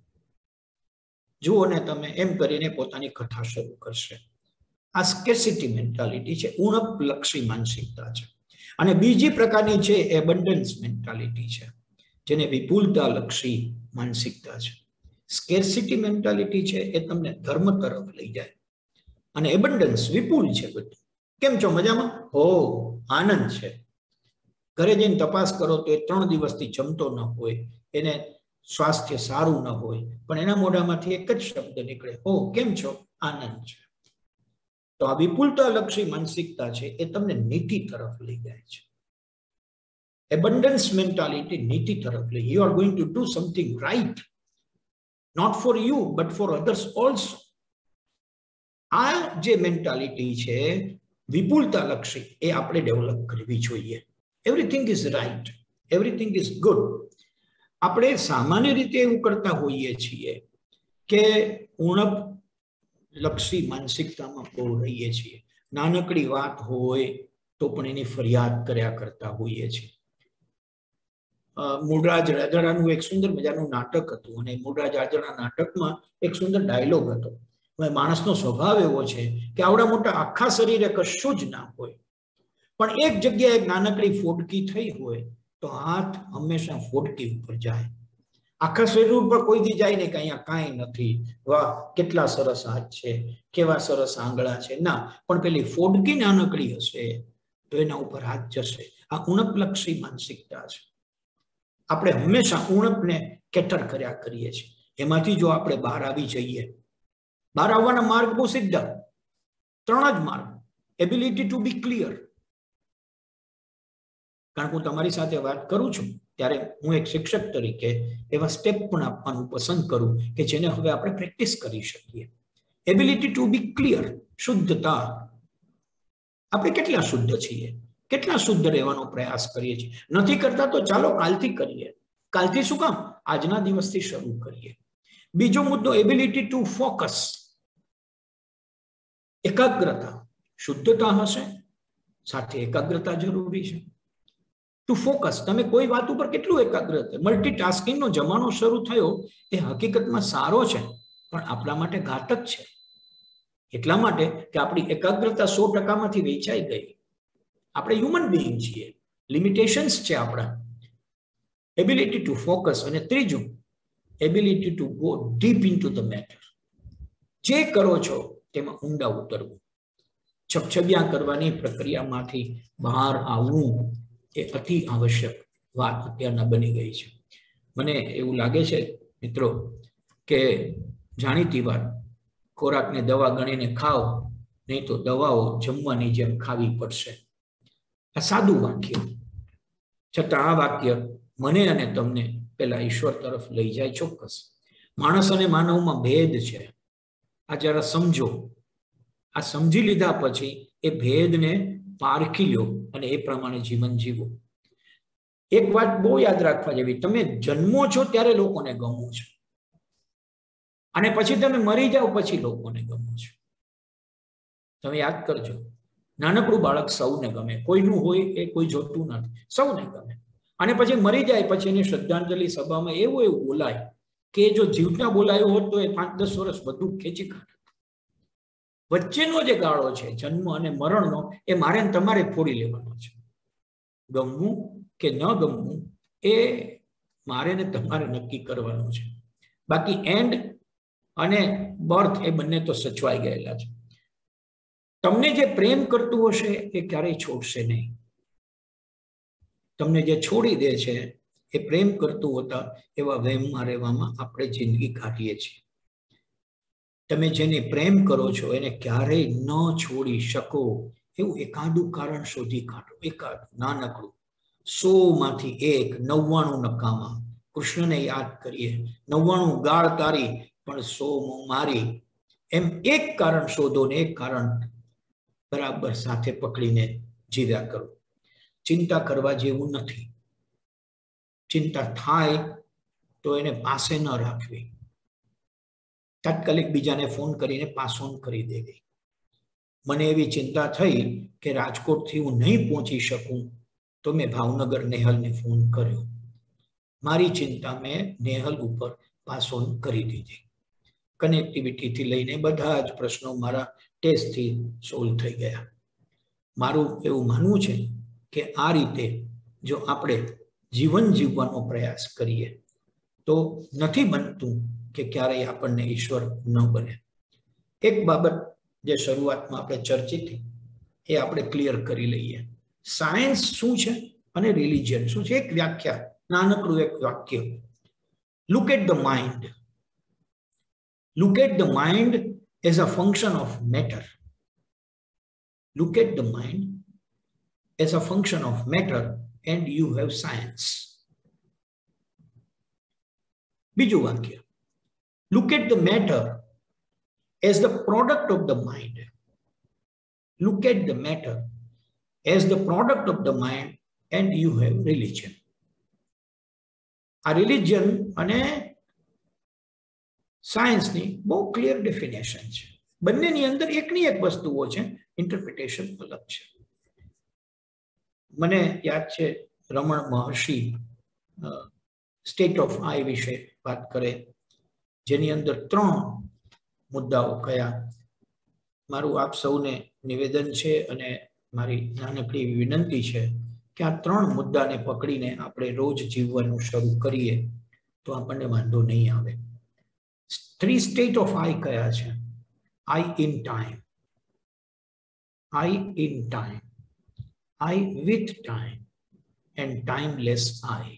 જુઓ ને તમે, એમ કરીને પોતાની કથા શરૂ કરશે. આ સ્કેર્સિટી મેન્ટાલિટી છે, ઉણપલક્ષી માનસિકતા છે. અને બીજી પ્રકારની છે એબન્ડન્સ મેન્ટાલિટી છે, જેને વિપુલતા લક્ષી માનસિકતા છે. સ્કેર્સિટી મેન્ટાલિટી છે એ તમને ધર્મ તરફ લઈ જાય અને એબન્ડન્સ વિપુલ છે બધું. કેમ છો, મજામાં? હો, આનંદ છે. ઘરે જઈને તપાસ કરો તો એ ત્રણ દિવસથી જમતો ન હોય, એને સ્વાસ્થ્ય સારું ન હોય, પણ એના મોઢામાંથી એક જ શબ્દ નીકળે, હો કેમ છો, આનંદ છે. તો આ વિપુલતાલક્ષી માનસિકતા છે એ તમને નીતિ તરફ લઈ જાય છે. એબન્ડન્સ મેન્ટાલિટી નીતિ તરફ લઈ, you are going to do something right, not for you but for others also. આ જે મેન્ટાલિટી છે વિપુલતાલક્ષી એ આપણે ડેવલપ કરવી જોઈએ. Everything is right, everything is good. આપણે સામાન્ય રીતે એવું કરતા હોઈએ છીએ કે ઉણપ લક્ષી માનસિકતામાં બહુ રહીએ છીએ. નાનકડી વાત હોય તો પણ એની ફરિયાદ કર્યા કરતા હોઈએ છીએ. મૂળરાજ રાજરાનું એક સુંદર મજાનું નાટક હતું અને મૂળરાજ રાજરાના નાટકમાં એક સુંદર ડાયલોગ હતો. માણસનો સ્વભાવ એવો છે કે આવડા મોટા આખા શરીરે કશું જ ના હોય, પણ એક જગ્યાએ એક નાનકડી ફોડકી થઈ હોય તો હાથ હંમેશા ફોડકી ઉપર જાય. આખા શરીર ઉપર કોઈથી જાય ને કે અહીંયા કાંઈ નથી, વાહ કેટલા સરસ હાથ છે, કેવા સરસ આંગળા છે, ના, પણ પેલી ફોડકી નાનકડી હશે તો એના ઉપર હાથ જશે. આ ઉણપલક્ષી માનસિકતા છે. આપણે હંમેશા ઉણપને કેટર કર્યા કરીએ છીએ. એમાંથી જો આપણે બહાર આવી જઈએ, બહાર આવવાના માર્ગ બહુ સીધા, ત્રણ જ માર્ગ. Ability to be clear. કારણ કે હું તમારી સાથે વાત કરું છું ત્યારે હું એક શિક્ષક તરીકે એવા સ્ટેપ પણ આપવાનું પસંદ કરું કે જેને હવે આપણે પ્રેક્ટિસ કરી શકીએ. એબિલિટી ટુ બી ક્લિયર, શુદ્ધતા. આપણે કેટલા શુદ્ધ છીએ, કેટલા શુદ્ધ રહેવાનો પ્રયાસ કરીએ છીએ. નથી કરતા તો ચાલો કાલથી કરીએ. કાલથી શું કામ, આજના દિવસથી શરૂ કરીએ. બીજો મુદ્દો એબિલિટી ટુ ફોકસ, એકાગ્રતા. શુદ્ધતા હશે સાથે એકાગ્રતા જરૂરી છે. ટુ ફોકસ, તમે કોઈ વાત ઉપર કેટલું એકાગ્ર. મલ્ટીટાસ્કિંગનો જમાનો શરૂ થયો એ હકીકતમાં સારો છે પણ આપણા માટે ઘાતક છે. એટલા માટે કે આપણી એકાગ્રતા સો ટકામાંથી વેચાઈ ગઈ. આપણે હ્યુમન બીઈંગ છીએ, લિમિટેશન્સ છે આપણા. Ability to focus. અને ત્રીજું, ability to go deep into the matter. જે કરો છો તેમાં ઊંડા ઉતરવું. છબછબિયા કરવાની પ્રક્રિયામાંથી બહાર આવવું એ અતિ આવશ્યક વાત અત્યારના બની ગઈ છે. મને એવું લાગે છે મિત્રો કે જાણીતી વાત, ખોરાકને દવા ગણીને ખાઓ, નહીં તો દવાઓ જમવાની જેમ ખાવી પડશે. આ સાદું વાક્ય, છતાં આ વાક્ય મને અને તમને પેલા ઈશ્વર તરફ લઈ જાય ચોક્કસ. માણસ અને માનવમાં ભેદ છે, આ જરા સમજો. આ સમજી લીધા પછી એ ભેદને પારખી લો અને એ પ્રમાણે જીવન જીવો. એક વાત બહુ યાદ રાખવા જેવી, તમે જન્મો છો ત્યારે લોકોને ગમો છો અને પછી તમે મરી જાઓ પછી લોકોને ગમો છો. તમે યાદ કરજો, નાનકડું બાળક સૌને ગમે, કોઈનું હોય એ કોઈ જોતું નથી, સૌને ગમે. અને પછી મરી જાય પછી એની શ્રદ્ધાંજલિ સભામાં એવું એવું બોલાય કે જો જીવતા બોલાયો હોત તો એ પાંચ દસ વર્ષ બધું ખેંચી કાઢે. વચ્ચેનો જે ગાળો છે જન્મ અને મરણનો, એ મારે તમારે ફોડી લેવાનો છે. ગમવું કે ન ગમવું એ મારે ને તમારે નક્કી કરવાનું છે. બાકી એન્ડ અને બર્થ એ બંને તો સચવાઈ ગયેલા છે. તમને જે પ્રેમ કરતું હશે એ ક્યારેય છોડશે નહીં. તમને જે છોડી દે છે એ પ્રેમ કરતું હતા એવા વહેમમાં રહેવામાં આપણે જિંદગી કાઢીએ છીએ. તમે જેને પ્રેમ કરો છો એને ક્યારેય ન છોડી શકો એવું એકાદું કારણ શોધી કાઢો. એકાદું નાનકડું, સો માંથી એક, નવ્વાણું નકામા. કૃષ્ણને યાદ કરીએ, નવ્વાણું ગાળ તારી પણ સો મારી. એમ એક કારણ શોધો ને એક કારણ બરાબર સાથે પકડીને જીવ્યા કરો. ચિંતા કરવા જેવું નથી. ચિંતા થાય તો એને પાસે ન રાખવી. તાત્કાલિક બીજાને ફોન કરીને પાસ ઓન કરી દેવી. મને એવી ચિંતા થઈ કે રાજકોટથી હું નહીં પહોંચી શકું તો મેં ભાવનગર નેહલને ફોન કર્યો. મારી ચિંતા મેં નેહલ ઉપર પાસ ઓન કરી દીધી. કનેક્ટિવિટીથી લઈને બધા જ પ્રશ્નો મારા ટેસ્ટથી સોલ્વ થઈ ગયા. મારું એવું માનવું છે કે આ રીતે જો આપણે જીવન જીવવાનો પ્રયાસ કરીએ તો નથી બનતું કે ક્યારેય આપણને ઈશ્વર ન બને. એક બાબત જે શરૂઆતમાં આપણે ચર્ચિત એ આપણે ક્લિયર કરી લઈએ. સાયન્સ શું છે અને રિલિજન શું છે? એક વ્યાખ્યા, નાનકડું એક વાક્ય. Look at the mind. Look at the mind as a function of matter. Look at the mind as a function of matter and you have science. બીજું વાક્ય. Look at the matter as the product of the mind. Look at the matter as the product of the mind and you have religion. A religion અને સાયન્સની બહુ clear definition છે. બંનેની અંદર એકની એક વસ્તુઓ છે, ઇન્ટરપ્રિટેશન અલગ છે. મને યાદ છે રમણ મહર્ષિ સ્ટેટ ઓફ આઈ વિશે વાત કરે, જેની અંદર ત્રણ મુદ્દાઓ કયા. મારું આપ સૌને નિવેદન છે અને મારી નાનકડી વિનંતી છે કે આ ત્રણ મુદ્દાને પકડીને આપણે રોજ જીવવાનું શરૂ કરીએ તો આપણને વાંધો નહીં આવે. થ્રી સ્ટેટ ઓફ આઈ કયા છે? I in time, I in time, I with time and timeless I.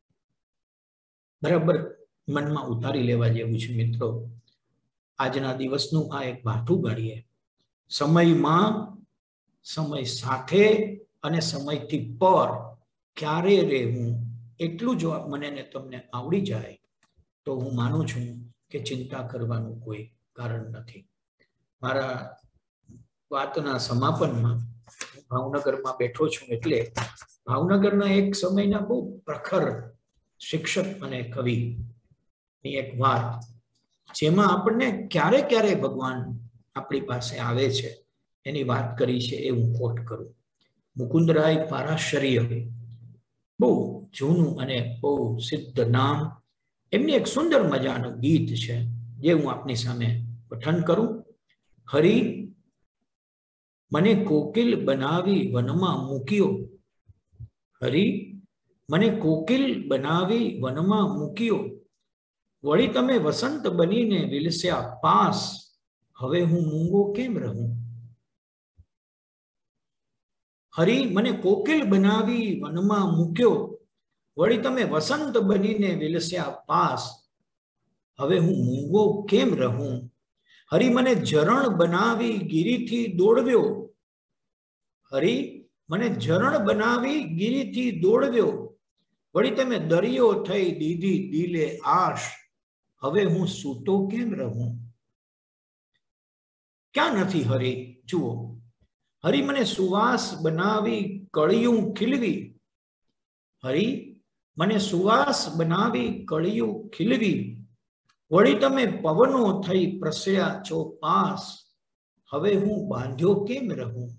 બરાબર મનમાં ઉતારી લેવા જેવું છે મિત્રો. આજના દિવસનું આ એક બાઠું ગણીએ. સમયમાં, સમય સાથે અને સમયથી પર ક્યારે રહેવું, એટલું જો મને ને તમને આવડી જાય તો હું માનું છું કે ચિંતા કરવાનું કોઈ કારણ નથી. મારા વાતના સમાપનમાં ભાવનગરમાં બેઠો છું, એટલે ભાવનગરના એક સમયના બહુ પ્રખર શિક્ષક અને કવિની એક વાત, જેમાં આપણને ક્યારે ક્યારે ભગવાન આપણી પાસે આવે છે એની વાત કરી છે, એ હું કોટ કરું. મુકુંદરાય પારાશર્ય, બહુ જૂનું અને બહુ સિદ્ધ નામ. એમની એક સુંદર મજાનું ગીત છે જે હું આપની સામે પઠન કરું. હરી મને કોકિલ બનાવી વનમાં મૂક્યો, હરી મને કોકિલ બનાવી વનમાં મૂક્યો, વળી તમે વસંત બનીને વિલસ્યા પાસ, હવે હું મૂંગો કેમ રહું. હરી મને કોકિલ બનાવી વનમાં મૂક્યો, વળી તમે વસંત બનીને વિલસ્યા પાસ, હવે હું મૂંગો કેમ રહું. હરી મને ઝરણ બનાવી ગીરીથી દોડવ્યો, હરી મને ઝરણ બનાવી ગીરીથી દોડવ્યો, વળી તમે દરિયો થઈ દીધી દિલે આશ, હવે હું સૂતો કેમ રહું. ક્યાં નથી હરી? જુઓ, હરી મને સુવાસ બનાવી કળિયું ખીલવી, હરી મને સુવાસ બનાવી કળિયું ખીલવી, વળી તમે પવનો થઈ પ્રસર્યા છો પાસ, હવે હું બાંધ્યો કેમ રહું.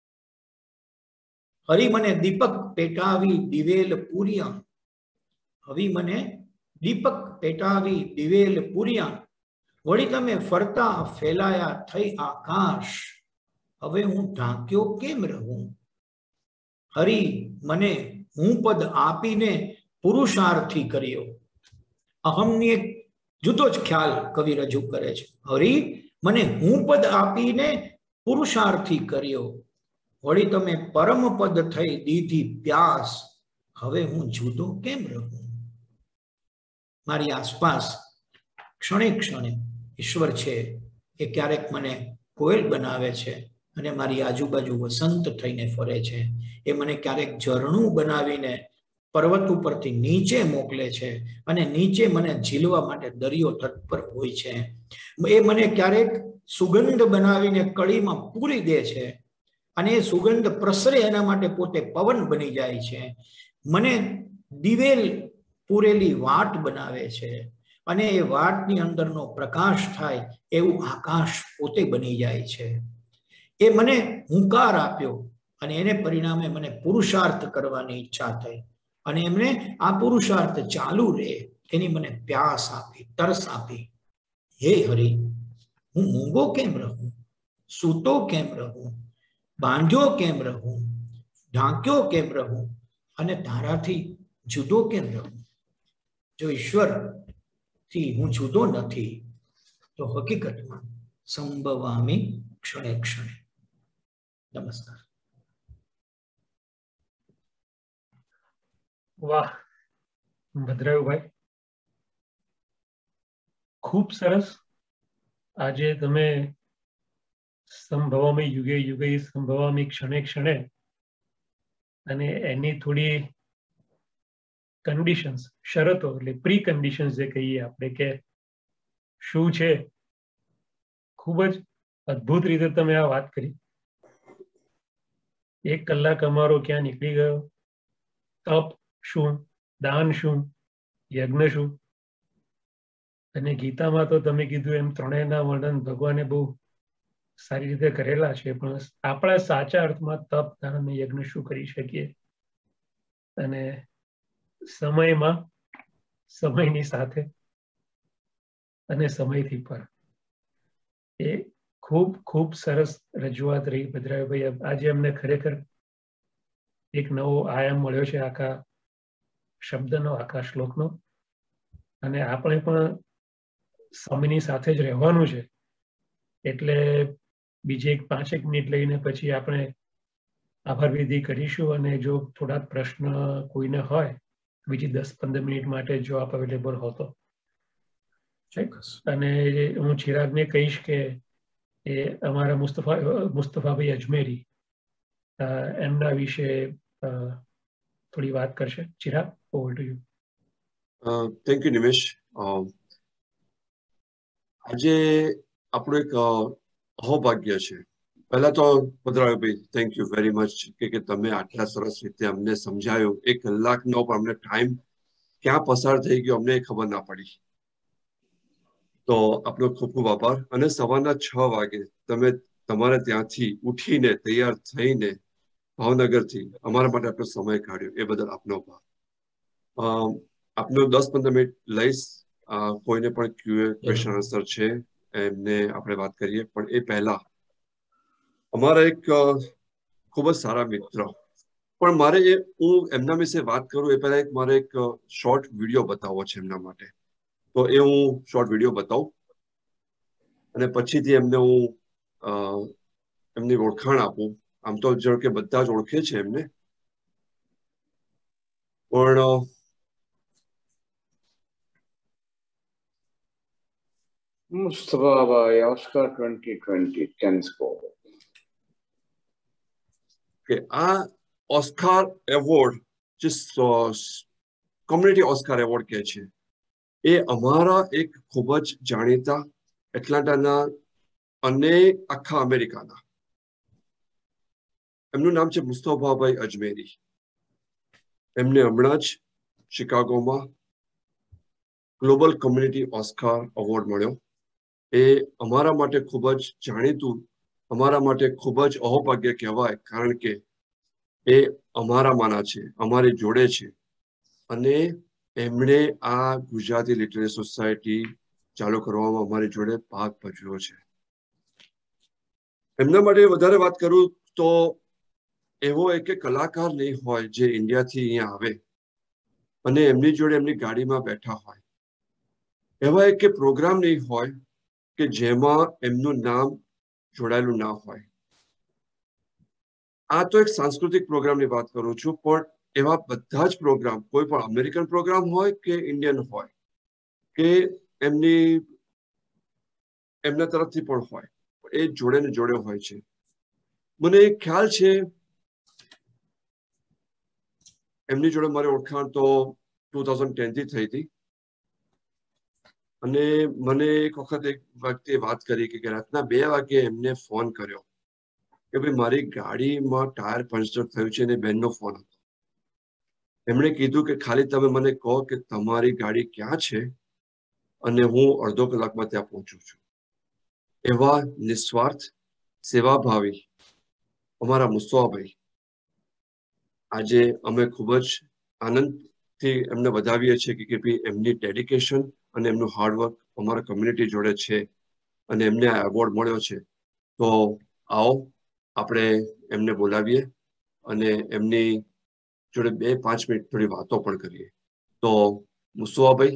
હરી મને દીપક પેટાવી દિવેલ પૂર્યા, હવે મને દીપક પેટાવી દિવેલ પૂર્યા, વળી તમે ફરતા ફેલાયા થઈ આકાશ, હવે હું ઢાંક્યો કેમ રહું. હરી મને હું પદ આપીને પુરુષાર્થી કર્યો. અહમની એક જુદો જ ખ્યાલ કવિ રજૂ કરે છે. હરી મને હું પદ આપીને પુરુષાર્થી કર્યો, વળી તમે પરમ પદ થઈ દીધી પ્યાસ, હવે હું જુદો કેમ રહું. મારી આસપાસ ક્ષણે ક્ષણે ઈશ્વર છે એ ક્યારેક મને કોયલ બનાવે છે અને મારી આજુબાજુ વસંત થઈને ફરે છે. એ મને ક્યારેક ઝરણું બનાવીને પર્વત ઉપરથી નીચે મોકલે છે અને નીચે મને ઝીલવા માટે દરિયો તત્પર હોય છે. એ મને ક્યારેક સુગંધ બનાવીને કળીમાં પૂરી દે છે અને એ સુગંધ પ્રસરે એના માટે પોતે પવન બની જાય છે. મને દિવેલ પૂરેલી વાટ બનાવે છે અને એ વાટની અંદરનો પ્રકાશ થાય એવું આકાશ પોતે બની જાય છે. એ મને હુંકાર આપ્યો અને એને પરિણામે મને પુરુષાર્થ કરવાની ઈચ્છા થઈ અને એમને આ પુરુષાર્થ ચાલુ રહે એની મને પ્યાસ આપી, તરસ આપી. હે હરી, હું મૂંગો કેમ રહું, સૂતો કેમ રહું, બાંધ્યો કેમ રહું, ઢાંક્યો કેમ રહું અને તારાથી જુદો કેમ રહું. જો ઈશ્વર થી હું જુદો નથી તો હકીકતમાં સંભવામી ક્ષણે ક્ષણે. નમસ્કાર. વાહ ભદ્રાયુભાઈ, ખૂબ સરસ. આજે તમે સંભવામી યુગે યુગે સંભવામી ક્ષણે ક્ષણે અને એની થોડી કન્ડિશન્સ, શરતો એટલે પ્રી કન્ડિશન્સ જે કહીએ આપણે કે શું છે, ખૂબ જ અદ્ભુત રીતે તમે આ વાત કરી. એક કલાક અમારો ક્યાં નીકળી ગયો. તપ શું, દાન શું, યજ્ઞ શું, અને ગીતામાં તો તમે કીધું એમ ત્રણેયના વર્ણન ભગવાને બહુ સારી રીતે કરેલા છે, પણ આપણા સાચા અર્થમાં તપ, દાન અને યજ્ઞ શું કરી શકીએ, અને સમયમાં સમયની સાથે અને સમયથી પર, એ ખૂબ ખૂબ સરસ રજૂઆત રહી ભદ્રાયુભાઈ. આજે અમને ખરેખર એક નવો આયામ મળ્યો છે આખા શબ્દનો, આખા શ્લોકનો, અને આપણે પણ સમયની સાથે જ રહેવાનું છે. એટલે બીજી એક પાંચેક મિનિટ લઈને પછી આપણે આભાર વિધિ કરીશું, અને જો થોડાક પ્રશ્ન કોઈને હોય બીજી દસ પંદર મિનિટ માટે જો આપ અવેલેબલ હો તો. અને હું ચિરાગને કહીશ કે એ અમારા મુસ્તફા મુસ્તફાભાઈ અજમેરી એમના વિશે થોડી વાત કરશે. Chirag, over to you. Thank you Nimesh. આજે આપણું એક અહોભાગ્ય છે. પહેલા તો Bhadrayubhai thank you very much કે તમે આટલા સરસ રીતે અમને સમજાયું. એક કલાકનો પણ અમને ટાઈમ ક્યાં પસાર થઈ ગયો અમને ખબર ના પડી. તો આપનો ખૂબ ખૂબ આભાર. અને સવારના છ વાગે તમે તમારે ત્યાંથી ઉઠીને તૈયાર થઈને ભાવનગરથી અમારા માટે આપણો સમય કાઢ્યો એ બદલ આપનો આભાર. આપનો દસ પંદર મિનિટ લઈશ. કોઈને પણ ક્યુએ ક્વેશ્ચન આન્સર છે એમને આપણે વાત કરીએ, પણ એ પહેલા અમારા એક ખૂબ જ સારા મિત્ર, પણ મારે એ હું એમના વિશે વાત કરું એ પહેલા એક મારે એક શોર્ટ વિડીયો બતાવવો છે એમના માટે. તો એ હું શોર્ટ વિડીયો બતાવું અને પછીથી એમને હું એમની ઓળખાણ આપું. આમ તો જો કે બધા જ ઓળખે છે એમને, પણ Mustafa Bhai, Oscar twenty twenty, ten score. કે આ ઓસ્કાર એવોર્ડ જે કોમ્યુનિટી ઓસ્કાર એવોર્ડ કહે છે, એ અમારા એક ખૂબ જ જાણીતા એટલાન્ટાના અને આખા અમેરિકાના, એમનું નામ છે મુસ્તફાભાઈ અજમેરી. એમને હમણાં જ શિકાગોમાં ગ્લોબલ કોમ્યુનિટી ઓસ્કાર એવોર્ડ મળ્યો. એ અમારા માટે ખૂબ જ જાણીતું, અમારા માટે ખૂબ જ અહોભાગ્ય કહેવાય, કારણ કે એ અમારામાંના છે, અમારી જોડે છે, અને એમણે આ ગુજરાતી લિટરેરી સોસાયટી ચાલુ કરવામાં અમારી જોડે ભાગ ભજવ્યો છે. એમના માટે વધારે વાત કરું તો એવો એક કલાકાર નહીં હોય જે ઇન્ડિયાથી અહીંયા આવે અને એમની જોડે એમની ગાડીમાં બેઠા હોય. એવા એક પ્રોગ્રામ નહીં હોય કે જેમાં એમનું નામ જોડાયેલું ના હોય. આ તો એક સાંસ્કૃતિક પ્રોગ્રામની વાત કરું છું, પણ એવા બધા જ પ્રોગ્રામ, કોઈ પણ અમેરિકન પ્રોગ્રામ હોય કે ઇન્ડિયન હોય કે એમની એમના તરફથી પણ હોય, એ જોડે ને જોડે હોય છે. મને ખ્યાલ છે એમની જોડે મારી ઓળખાણ તો ટુ થાઉઝન્ડ ટેન થી થઈ હતી. અને મને એક વખત એક વ્યક્તિએ વાત કરી કે રાતના બે વાગે એમને ફોન કર્યો કે ભાઈ મારી ગાડીમાં ટાયર પંચર થયું છે અને બેનનો ફોન હતો. એમણે કીધું કે ખાલી તમે મને કહો કે તમારી ગાડી ક્યાં છે અને હું અડધો કલાકમાં ત્યાં પહોંચું છું. એવા નિસ્વાર્થ સેવાભાવી અમારા મુસ્તફાભાઈ, આજે અમે ખૂબ જ આનંદથી એમને વધાવીએ છીએ કે ભાઈ એમની ડેડિકેશન અને એમનું હાર્ડવર્ક અમારા કમ્યુનિટી જોડે છે અને એમને આ એવોર્ડ મળ્યો છે. તો આવો આપણે એમને બોલાવીએ અને એમની જોડે બે પાંચ મિનિટ થોડી વાતો પણ કરીએ. તો મુસ્તફાભાઈ,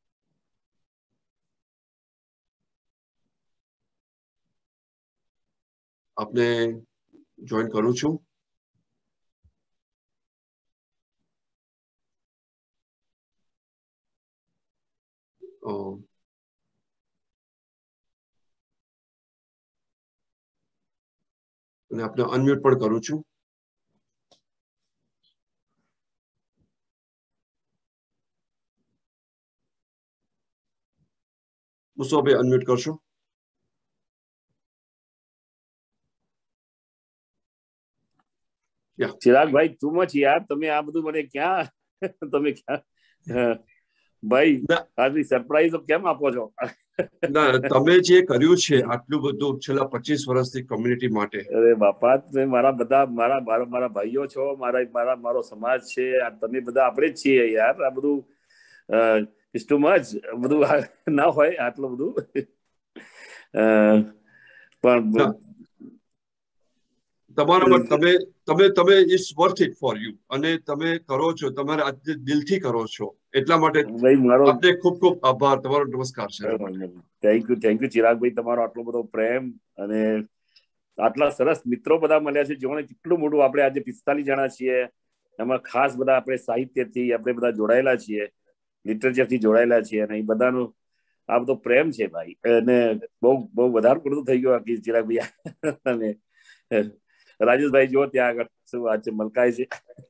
આપને જોઈન કરું છું. અને આપણે અનમ્યુટ પણ કરું છું. મુસ્તફાભાઈ અનમ્યુટ કરશો. ચિરાગભાઈ ટુ મચ યાર, તમે આ બધું મને ક્યાં તમે ક્યાં ભાઈ આટલી સરપ્રાઈઝ કેમ આપો છો? ના, તમે જે કર્યું છે આટલું બધું છેલ્લા પચીસ વર્ષથી કોમ્યુનિટી માટે. અરે બાપા, તમે મારા બધા મારા મારા ભાઈઓ છો, મારા મારા મારો સમાજ છે, તમે બધા આપણે જ છીએ યાર. આ બધું ઇટ્સ ટુ મચ બધું ના હોય આટલું બધું. પણ તમારા તમે તમે તમે it's worth it for you, અને તમે કરો છો, તમારે આજે દિલથી કરો છો, એટલા માટે આપને ખૂબ ખૂબ આભાર. તમારો નમસ્કાર છે. Thank you thank you Chiragbhai, તમારો આટલો બધો પ્રેમ અને આટલા સરસ મિત્રો બધા મળ્યા છે. જેઓને કેટલું મોટું, આપણે આજે પિસ્તાલીસ જણા છીએ, એમાં ખાસ બધા આપણે સાહિત્યથી આપણે બધા જોડાયેલા છીએ, લિટરેચરથી જોડાયેલા છીએ, અને એ બધાનું આ બધો પ્રેમ છે ભાઈ. અને બહુ બહુ વધારે પડતું થઈ ગયું આ ચિરાગભાઈ. અને રાજેશભાઈ જો ત્યાં આગળ શું વાત છે, મલકાય છે.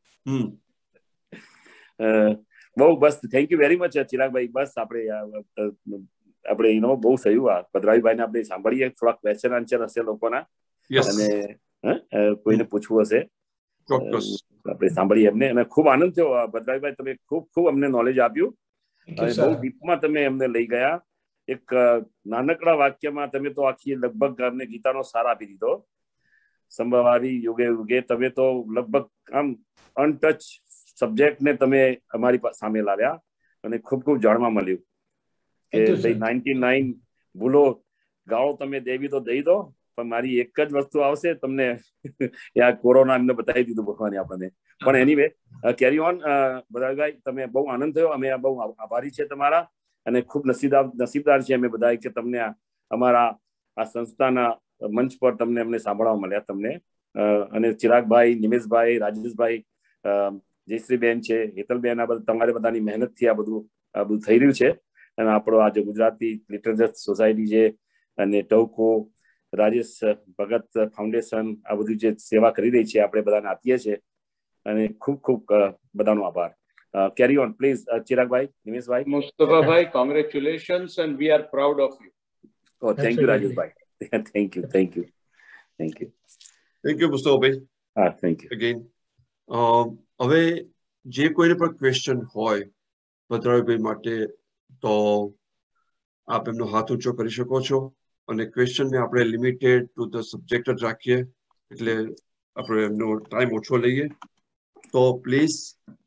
બહુ બસ thank you very much Chiragbhai. બસ આપણે આપણે એનો બહુ થયું. આ ભદ્રાવીભાઈ ને આપણે સાંભળીએ, થોડા ક્વેશ્ચન આન્સર હશે લોકોના, અને કોઈને પૂછવું હશે આપણે સાંભળીએ એમને. અને ખૂબ આનંદ થયો ભદ્રાવીભાઈ, તમે ખૂબ ખૂબ અમને નોલેજ આપ્યું, અને બહુ ડીપમાં તમે અમને લઈ ગયા. એક નાનકડા વાક્યમાં તમે તો આખી લગભગ અમને ગીતાનો સાર આપી દીધો. સંભવારી યુગે યુગે તમે તો લગભગ આમ અનટચ સબ્જેક્ટ ને તમે અમારી સામે લાવ્યા, અને ખૂબ ખૂબ જાણવા મળ્યું કે નાઇન્ટી નાઇન ભૂલો ગાળો તમે દેવી તો દઈ દો, પણ મારી એક જ વસ્તુ આવશે, તમને આ કોરોના એમને બતાવી દીધું ભગવાને આપણને. પણ એનીવે કેરી ઓન ભદ્રાવીભાઈ, તમે બહુ આનંદ થયો, અમે બહુ આભારી છે તમારા, અને ખૂબ નસીબદાર નસીબદાર છે અમે બધા કે તમને અમારા આ સંસ્થાના મંચ પર તમને અમને સાંભળવા મળ્યા તમને. અને ચિરાગભાઈ, નિમેશભાઈ, રાજેશભાઈ, જયશ્રીબેન છે, હેતલબેન, આ બધા તમારે બધાની મહેનતથી આ બધું આ બધું થઈ રહ્યું છે. અને આપણો આજે ગુજરાતી લિટરેચર સોસાયટી છે, અને ટવકો રાજેશ ભગત ફાઉન્ડેશન આ બધું જે સેવા કરી રહી છે, આપણે બધાને આપીએ છીએ, અને ખૂબ ખૂબ બધાનો આભાર. Carry on please Chiragbhai, Nimeshbhai. Mustafabhai, congratulations and we are proud of you. Oh, thank you, Rajeshbhai. Thank you, thank you, thank you. Thank you, Mustafabhai. હા, thank you. Again. હવે જે કોઈને પણ ક્વેશ્ચન હોય ભદ્રાવીભાઈ માટે, તો આપ એમનો હાથ ઊંચો કરી શકો છો, અને ક્વેશ્ચનને આપણે લિમિટેડ ટુ ધ સબ્જેક્ટ જ રાખીએ, એટલે આપણે એમનો ટાઈમ ઓછો લઈએ. તો પ્લીઝ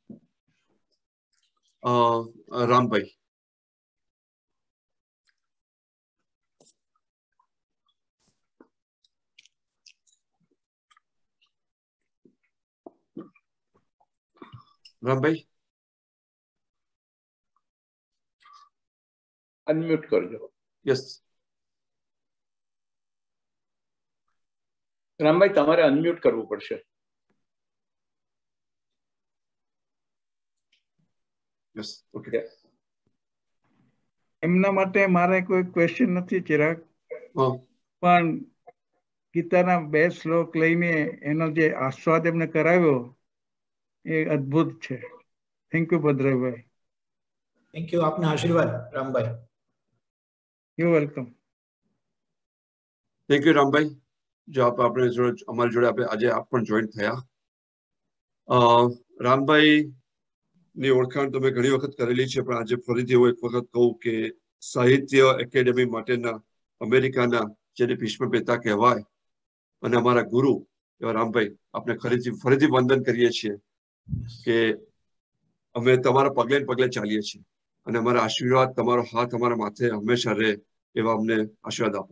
રામભાઈ. રામભાઈ અનમ્યુટ કરજો. યસ રામભાઈ, તમારે અનમ્યુટ કરવું પડશે. Yes okay. એમના માટે મારે કોઈ ક્વેશ્ચન નથી ચિરાગ, પણ ગીતાના બે શ્લોક લઈને એનો જે આસ્વાદ એમને કરાવ્યો એ અદ્ભુત છે. Thank you Bhadrabhai. Thank you. આપના આશીર્વાદ Rambhai. You welcome. Thank you Rambhai, જો આપ આપણે જોડે અમારી જોડે આપણે આજે આપ પણ જોઈન થયા. રામભાઈ ની ઓળખાણ તમે ઘણી વખત કરેલી છે, પણ આજે ફરીથી હું એક વખત કહું કે સાહિત્ય એકેડેમી માટેના અમેરિકાના જેને ભીષ્મ પિતા કહેવાય, અને અમારા ગુરુ એવા રામભાઈ, આપણે ફરીથી ફરીથી વંદન કરીએ છીએ કે અમે તમારા પગલે પગલે ચાલીએ છીએ, અને અમારા આશીર્વાદ, તમારો હાથ અમારા માથે હંમેશા રહે એવા અમને આશીર્વાદ આપો.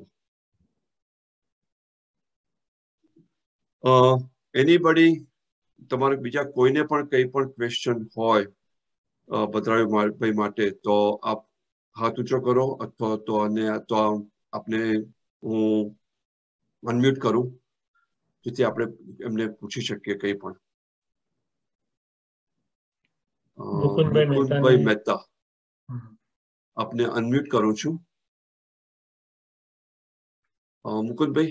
એનીબડી, તમારે બીજા કોઈને પણ કંઈ પણ ક્વેશ્ચન હોય ભદ્રાવીભાઈ માટે, તો આપ હાથ ઊંચો કરો, અથવા તો અને તો આપને હું અનમ્યુટ કરું, જેથી આપણે એમને પૂછી શકીએ કંઈ પણ. મુકુંદભાઈ મહેતા. આપને અનમ્યુટ કરું છું. મુકુંદભાઈ.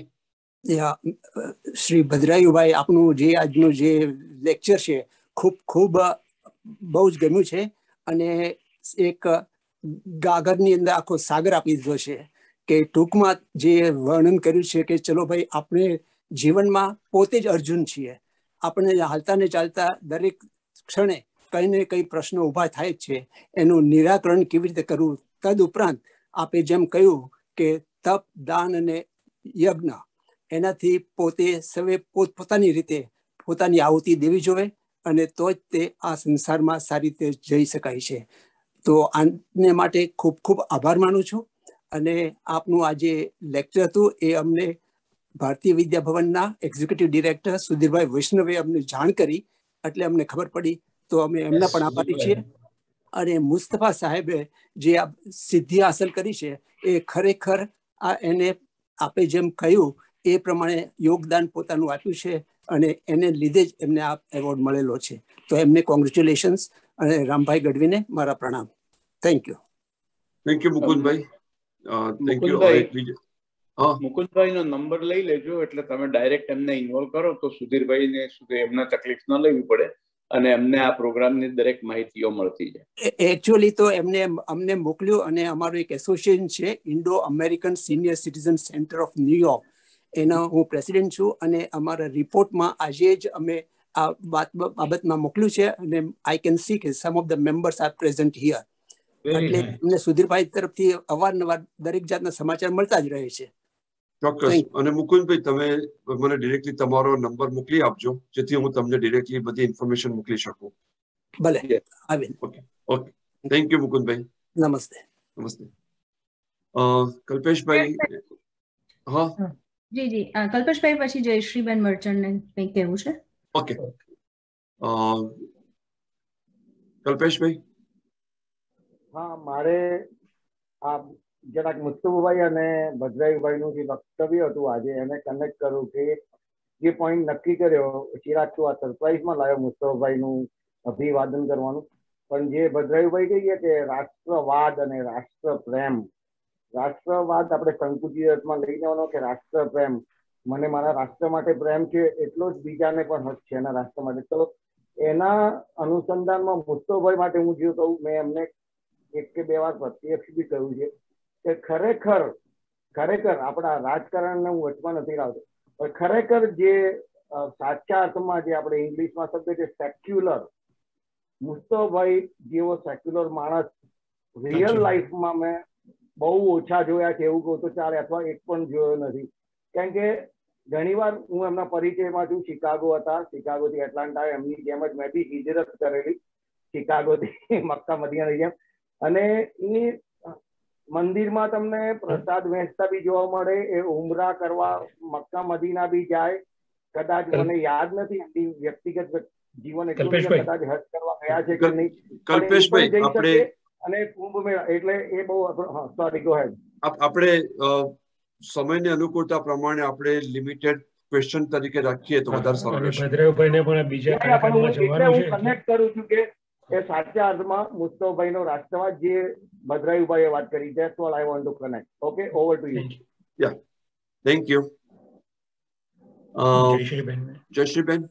શ્રી ભદ્રાયુભાઈ, આપનું જે આજનું જે લેક્ચર છે ખૂબ ખૂબ બહુ જ ગમ્યું છે અને એક ગાગરની અંદર આખો સાગર આપી દીધો છે કે ટૂંકમાં જે વર્ણન કર્યું છે કે ચલો ભાઈ, આપણે જીવનમાં પોતે જ અર્જુન છીએ. આપણે હાલતા ને ચાલતા દરેક ક્ષણે કઈ ને કઈ પ્રશ્નો ઊભા થાય જ છે. એનું નિરાકરણ કેવી રીતે કરવું, તદ ઉપરાંત આપે જેમ કહ્યું કે તપ, દાન અને યજ્ઞ, એનાથી પોતે સવે પોતપોતાની રીતે પોતાની આહુતિ દેવી જોઈએ અને તો જ તે આ સંસારમાં સારી રીતે જઈ શકાય છે. તો આને માટે ખૂબ ખૂબ આભાર માનું છું. અને આપનું આ જે લેક્ચર હતું એ અમને ભારતીય વિદ્યા ભવનના એક્ઝિક્યુટિવ ડિરેક્ટર સુધીરભાઈ વૈષ્ણવે અમને જાણ કરી એટલે અમને ખબર પડી, તો અમે એમના પણ આભારી છીએ. અને મુસ્તફા સાહેબે જે આ સિદ્ધિ હાંસલ કરી છે એ ખરેખર આ એને આપે જેમ કહ્યું એ પ્રમાણે યોગદાન પોતાનું આપ્યું છે અને એને લીધે જ એમને આ એવોર્ડ મળેલો છે. તો એમને કોંગ્રેચ્યુલેશન્સ અને રામભાઈ ગઢવીને મારા પ્રણામ. Thank you. Thank you Mukundbhai. Thank you. Mukundbhai નો નંબર લઈ લેજો એટલે તમે ડાયરેક્ટ એમને ઇન્વોલ્વ કરો તો સુધીરભાઈ ને સુધી એમને તકલીફ ન લેવી પડે અને એમને આ પ્રોગ્રામની દરેક માહિતીઓ મળતી જાય. એકચ્યુઅલી તો એમને અમને મોકલ્યું અને અમારું એક એસોસિએશન છે Indo American senior citizen centre of New York, એનો હું પ્રેસિડેન્ટ છું અને અમારા રિપોર્ટમાં આજે જ અમે આ બાબતમાં મોકલ્યું છે અને આઈ કેન સી કે some of the members are present here. એટલે અમને સુધીરભાઈ તરફથી અવારનવાર દરેક જાતના સમાચાર મળતા જ રહે છે. ચોક્કસ. અને મુકુંદભાઈ, તમે મને ડિરેક્ટલી તમારો નંબર મોકલી આપજો જેથી હું તમને ડિરેક્ટલી બધી ઇન્ફોર્મેશન મોકલી શકું. ભલે. આવીને. Okay okay. Thank you Mukundbhai. નમસ્તે. નમસ્તે. કલ્પેશભાઈ. હા જી જી કલ્પેશભાઈ, પછી જયશ્રીબેન મર્ચન્ટને કંઈક કહેવું છે. ઓકે. કલ્પેશભાઈ. હા, મારે આ જરાક મુસ્તફાભાઈ અને ભદ્રાયુભાઈ નું જે વક્તવ્ય હતું આજે એને કનેક્ટ કરું કે જે પોઈન્ટ નક્કી કર્યો, ચિરાગ તું આ સરપ્રાઇઝમાં લાવ્યો મુસ્તફાભાઈ નું અભિવાદન કરવાનું, પણ જે ભદ્રાયુભાઈ કહીએ કે રાષ્ટ્રવાદ અને રાષ્ટ્ર પ્રેમ, રાષ્ટ્રવાદ આપણે સંકુચિત અર્થમાં લઈ જવાનો કે રાષ્ટ્ર પ્રેમ, મને મારા રાષ્ટ્ર માટે પ્રેમ છે એટલો જ બીજાને પણ હક છે એના રાષ્ટ્ર માટે. તો એના અનુસંધાનમાં મુસ્તફાભાઈ માટે હું જે કહું, મેં એમને એક કે બે વાર પ્રત્યક્ષ બી કહ્યું છે કે ખરેખર ખરેખર આપણા રાજકારણને હું વચમાં નથી લાવતો, પણ ખરેખર જે સાચા અર્થમાં જે આપણે ઇંગ્લિશમાં શબ્દ છે સેક્યુલર, મુસ્તફાભાઈ જેવો સેક્યુલર માણસ રિયલ લાઈફમાં મેં બહુ ઓછા જોયા છે એવું કહું તો ચાલે, અથવા એક પણ જોયો નથી. કારણ કે ઘણીવાર હું એમના પરિચયમાં છું, શિકાગો હતા, શિકાગોથી એટલાન્ટા, એમની જેમ જ મેં બી હિજરત કરેલી શિકાગોથી મક્કા મદીનાની જેમ, અને એ મંદિરમાં તમને પ્રસાદ વહેંચતા બી જોવા મળે, એ ઉમરા કરવા મક્કા મદીના બી જાય, કદાચ મને યાદ નથી એમની વ્યક્તિગત જીવન એટલું કદાચ હજ કરવા ગયા છે કે નહીં, કલ્પેશભાઈ આપણે અને કુંભ મેળા એટલે એ બહુ સોરી ગો હેડ. આપણે સમયની અનુકૂળતા પ્રમાણે આપણે લિમિટેડ ક્વેશ્ચન તરીકે રાખીએ તો વધારે સારું રહેશે. ભદ્રાયુભાઈને પણ બીજા કાર્યક્રમમાં જવાનું છે. હું કનેક્ટ કરું છું કે એ સાચા અર્થમાં મુસ્તફાભાઈ નો રાષ્ટ્રવાદ જે ભદ્રાયુભાઈએ વાત કરી, that's all I want to connect. Okay, over to you. Yeah, thank you. Jayshreeben. Jayshreeben,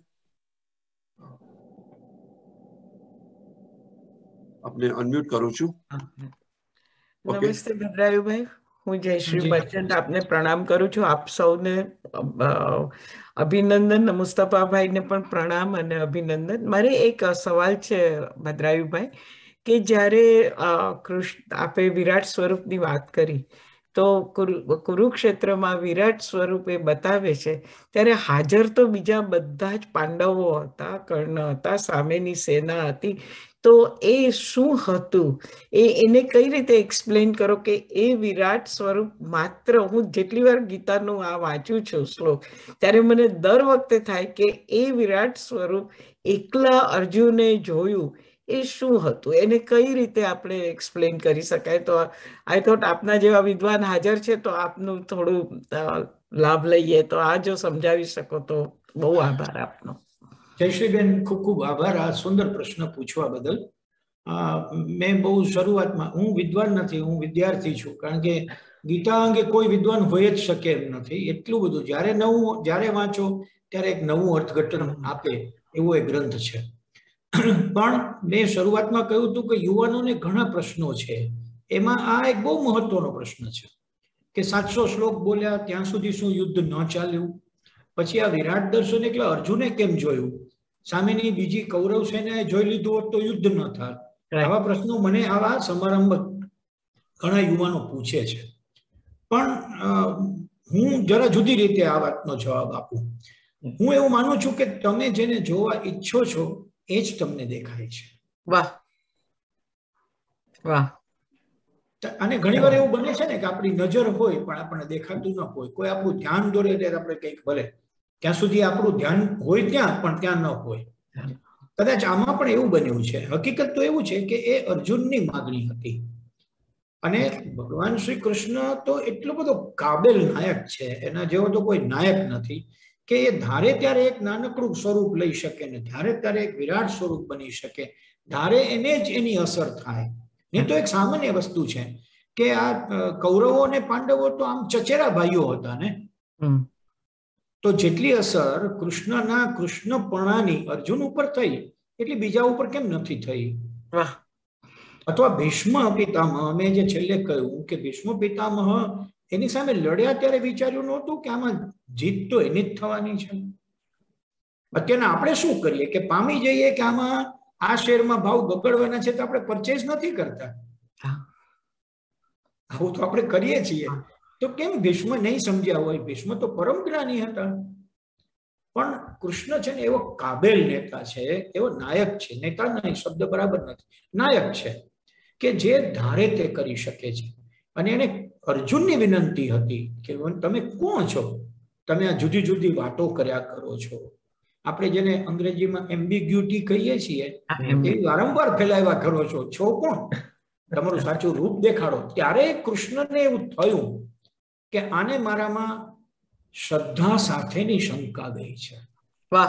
આપને અનમ્યુટ કરું છું. નમસ્તે ભદ્રાયુભાઈ, હું જયશ્રી મર્ચન્ટ આપને પ્રણામ કરું છું. આપ સૌને અભિનંદન, મુસ્તફાભાઈને પણ પ્રણામ અને અભિનંદન. મારે એક સવાલ છે ભદ્રાયુભાઈ, કે જ્યારે કૃષ્ણ આપે વિરાટ સ્વરૂપની વાત કરી તો કુરુક્ષેત્રમાં વિરાટ સ્વરૂપે બતાવે છે ત્યારે હાજર તો બીજા બધા જ પાંડવો હતા, કર્ણ હતા, સામેની સેના હતી. તો એ શું હતું, એ એને કઈ રીતે એક્સપ્લેન કરો કે એ વિરાટ સ્વરૂપ માત્ર, હું જેટલી વાર ગીતાનું આ વાંચું છું શ્લોક ત્યારે મને દર વખતે થાય કે એ વિરાટ સ્વરૂપ એકલા અર્જુને જોયું એ શું હતું, એને કઈ રીતે આપણે એક્સપ્લેન કરી શકાય. તો આઈ થોટ આપના જેવા વિદ્વાન હાજર છે તો આપનું થોડું લાભ લઈએ, તો આ જો સમજાવી શકો તો બહુ આભાર આપનો. જયશ્રીબેન, ખૂબ ખૂબ આભાર આ સુંદર પ્રશ્ન પૂછવા બદલ. મેં બહુ શરૂઆતમાં, હું વિદ્વાન નથી, હું વિદ્યાર્થી છું, કારણ કે ગીતા અંગે કોઈ વિદ્વાન હોય જ શકે એમ નથી. એટલું બધું જ્યારે નવું જ્યારે વાંચો ત્યારે એક નવું અર્થઘટન આપે એવો એક ગ્રંથ છે. પણ મેં શરૂઆતમાં કહ્યું હતું કે યુવાનોને ઘણા પ્રશ્નો છે, એમાં આ એક બહુ મહત્વનો પ્રશ્ન છે કે સાતસો શ્લોક બોલ્યા ત્યાં સુધી શું યુદ્ધ ન ચાલ્યું? પછી આ વિરાટ દર્શન એટલે અર્જુને કેમ જોયું? સામેની બીજી કૌરવ સેનાએ જોઈ લીધું હોત તો યુદ્ધ ન થાય. આવા પ્રશ્નો મને આવા સમારંભ ઘણા યુવાનો પૂછે છે. પણ હું જરા જુદી રીતે આ વાતનો જવાબ આપું. હું એવું માનું છું કે તમે જેને જોવા ઈચ્છો છો એ જ તમને દેખાય છે. વાહ વાહ. અને ઘણી વાર એવું બને છે ને કે આપણી નજર હોય પણ આપણને દેખાતું ન હોય. કોઈ આપણું ધ્યાન દોરે ત્યારે આપણે કંઈક ભલે ત્યાં સુધી આપણું ધ્યાન હોય ત્યાં પણ ત્યાં ન હોય. કદાચ આમાં પણ એવું બન્યું છે. હકીકત તો એવું છે કે એ અર્જુનની માગણી હતી અને ભગવાન શ્રી કૃષ્ણ તો એટલો બધો કાબેલ નાયક છે, એના જેવો તો કોઈ નાયક નથી કે એ ધારે ત્યારે એક નાનકડું સ્વરૂપ લઈ શકે ને ધારે ત્યારે એક વિરાટ સ્વરૂપ બની શકે, ધારે એને જ એની અસર થાય. એ તો એક સામાન્ય વસ્તુ છે કે આ કૌરવો અને પાંડવો તો આમ ચચેરા ભાઈઓ હતા ને, તો જેટલી અસર કૃષ્ણના કૃષ્ણપણાની અર્જુન ઉપર થઈ એટલી બીજા ઉપર કેમ નથી થઈ? અથવા ભીષ્મ પિતામહ, મેં જે છેલ્લે કહ્યું કે ભીષ્મ પિતામહ એની સામે લડ્યા ત્યારે વિચાર્યું નહોતું કે આમાં જીત તો એની જ થવાની છે. અત્યારના આપણે શું કરીએ કે પામી જઈએ કે આમાં આ શેરમાં ભાવ બગડવાના છે તો આપણે પરચેસ નથી કરતા. આવું તો આપણે કરીએ છીએ. તો કેમ ભીષ્મ નહીં સમજ્યા હોય? ભીષ્મ તો પરમ જ્ઞાની હતા. પણ કૃષ્ણ છે ને એવો કાબેલ નેતા છે, એવો નાયક છે. નેતા નહીં, શબ્દ બરાબર નથી, નાયક છે કે જે ધારે તે કરી શકે છે. અને એને અર્જુનની વિનંતી હતી કે તમે કોણ છો? તમે આ જુદી જુદી વાતો કર્યા કરો છો. આપણે જેને અંગ્રેજીમાં એમ્બિગ્યુટી કહીએ છીએ એ વારંવાર ફેલાવ્યા કરો છો. છો કોણ? તમારું સાચું રૂપ દેખાડો. ત્યારે કૃષ્ણને એવું થયું કે આને મારામાં શ્રદ્ધા સાથેની શંકા ગઈ છે. વાહ,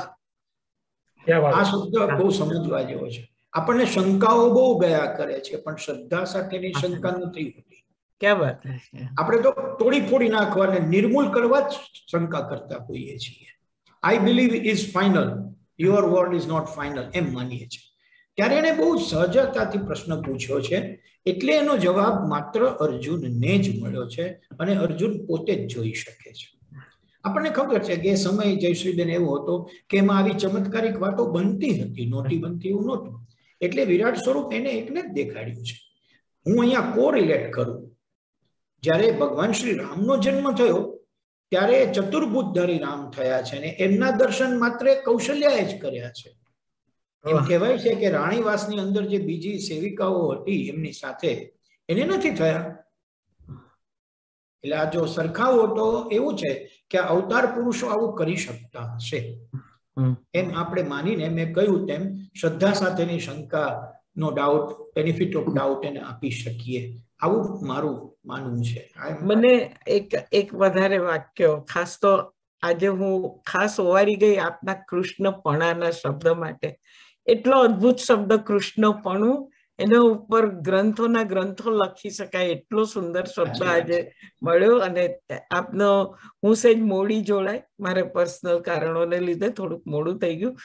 આ શબ્દ બહુ સમજવા જેવો છે. આપણને શંકાઓ બહુ ગયા કરે છે પણ શ્રદ્ધા સાથેની શંકા નથી હોતી. ક્યાં વાત. આપણે તો તોડી ફોડી નાખવા અને નિર્મૂલ કરવા જ શંકા કરતા હોઈએ છીએ. I believe is final, your word is not final એમ માનીએ છીએ. ત્યારે એને બહુ સહજતાથી પ્રશ્ન પૂછ્યો છે એટલે એનો જવાબ માત્ર અર્જુનને જ મળ્યો છે અને અર્જુન પોતે જ જોઈ શકે છે. આપણને ખબર છે કે એ સમય જયશ્રીબેન એવો હતો કે એમાં આવી ચમત્કારિક વાતો બનતી હતી, નહોતી બનતી એવું નહોતું. એટલે વિરાટ સ્વરૂપ એને એકને જ દેખાડ્યું છે. હું અહીંયા કોરિલેટ કરું. જ્યારે ભગવાન શ્રી રામનો જન્મ થયો ત્યારે ચતુર્ભુજધારી રામ થયા છે અને એમના દર્શન માત્ર કૌશલ્યાએ જ કર્યા છે. એમ કહેવાય છે કે રાણીવાસની અંદર જે બીજી સેવિકાઓ હતી એમની સાથે એને નથી થયા. એટલે આ જો સરખાવો તો એવું છે કે અવતાર પુરુષો આવું કરી શકતા હશે એમ આપણે માનીને મેં કહ્યું તેમ શ્રદ્ધા સાથેની શંકા no doubt, benefit of doubt એને આપી શકીએ. આવું મારું માનવું છે. મને એક એક વધારે વાક્ય ખાસ તો આજે હું ખાસ ઓવારી ગઈ આપના કૃષ્ણપણાના શબ્દ માટે. એટલો અદ્ભુત શબ્દ કૃષ્ણપણું, એના ઉપર ગ્રંથોના ગ્રંથો લખી શકાય એટલો સુંદર શબ્દ આજે મળ્યો. અને આપનો હું સેજ મોડી જોડાય, મારે પર્સનલ કારણોને લીધે થોડુંક મોડું થઈ ગયું,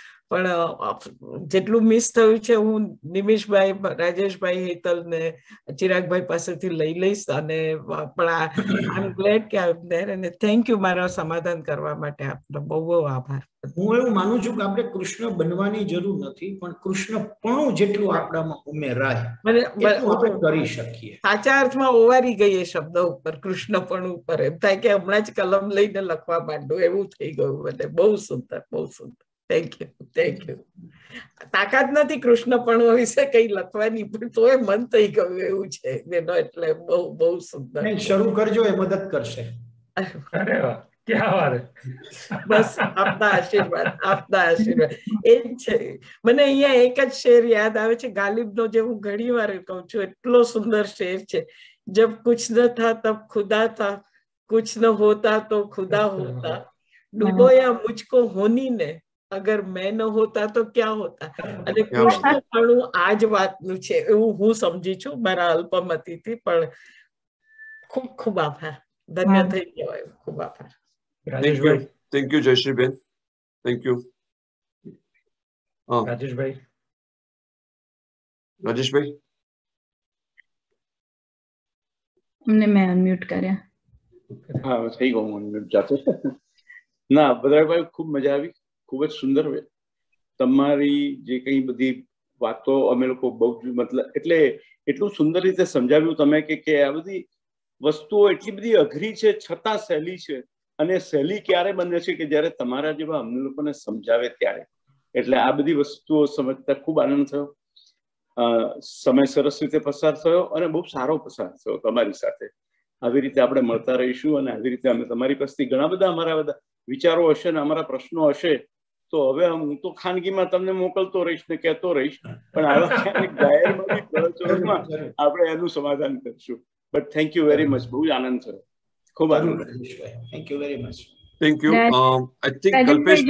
પણ જેટલું મિસ થયું છે હું નિમિષભાઈ, રાજેશભાઈ, હેતલ ને ચિરાગભાઈ પાસેથી લઈ લઈશ. અને પણ આઈ એમ ગ્લેડ કે આઈ એમ ધેર અને થેન્ક યુ મારા સમાધાન કરવા માટે આપનો બહુ બહુ આભાર. હું એવું માનું છું કે આપણે કૃષ્ણ બનવાની જરૂર નથી પણ કૃષ્ણપણું જેટલું આપણામાં ઉમેરાય એટલું આપણે કરી શકીએ. સાચા અર્થમાં ઓવારી ગઈ એ શબ્દ ઉપર, કૃષ્ણપણું ઉપર. એમ થાય કે હમણાં જ કલમ લઈને લખવા માંડું એવું થઈ ગયું. મને બહુ સુંદર, બહુ સુંદર. Thank you, thank you. તાકાત નથી કૃષ્ણપણું વિશે કઈ લખવાની પણ તોય મન થઈ ગયું એવું છે એનો. એટલે બહુ બહુ સુંદર. શરૂ કરજો, એ મદદ કરશે. અરે વાહ, ક્યાં વાત. બસ આપના આશીર્વાદ, આપના આશીર્વાદ એ જ છે. મને અહીંયા એક જ શેર યાદ આવે છે ગાલિબનો, જે હું ઘણી વાર કહું છું. એટલો સુંદર શેર છે. જબ કુછ ન થા તબ ખુદા થા, કુછ ન હોતા તો ખુદા હોતા, ડૂબોયા મુझको હોની ને અગર મેં ન હોતા તો ક્યાં હોતા, અને કૃષ્ણ પણ આ જ વાતનું છે એવું હું સમજી છું મારા અલ્પમતીથી. પણ ખૂબ ખૂબ આભાર, ધન્ય થઈ કહેવાય. ખૂબ આભાર. Rajeshbhai. Thank you Jayshreeben, thank you. Rajeshbhai. Rajeshbhai અમને મેં અનમ્યુટ કર્યા. હા થઈ ગયું અનમ્યુટ જાતે. ના ભદ્રાભાઈ ખૂબ મજા આવી, ખૂબ જ સુંદર. તમારી જે કઈ બધી વાતો અમે લોકો બહુ જ મતલબ એટલે એટલું સુંદર રીતે સમજાવ્યું તમે કે કે આ બધી વસ્તુઓ એટલી બધી અઘરી છે છતાં સહેલી છે. અને સહેલી ક્યારે બને છે કે જ્યારે તમારા જેવા અમને લોકોને સમજાવે ત્યારે. એટલે આ બધી વસ્તુઓ સમજતા ખૂબ આનંદ થયો. સમય સરસ રીતે પસાર થયો અને બહુ સારો પસાર થયો તમારી સાથે. આવી રીતે આપણે મળતા રહીશું અને આવી રીતે અમે તમારી પાસેથી ઘણા બધા અમારા બધા વિચારો હશે ને અમારા પ્રશ્નો હશે તો હવે હું તો ખાનગીમાં તમને મોકલતો રહીશ ને કહેતો રહીશ, પણ આવા ક્યારેક જાહેરમાં આપણે એનું સમાધાન કરીશું. But thank you very much, બહુ જ આનંદ થયો, ખૂબ આનંદ. Thank you very much. Thank you. I think Kalpesh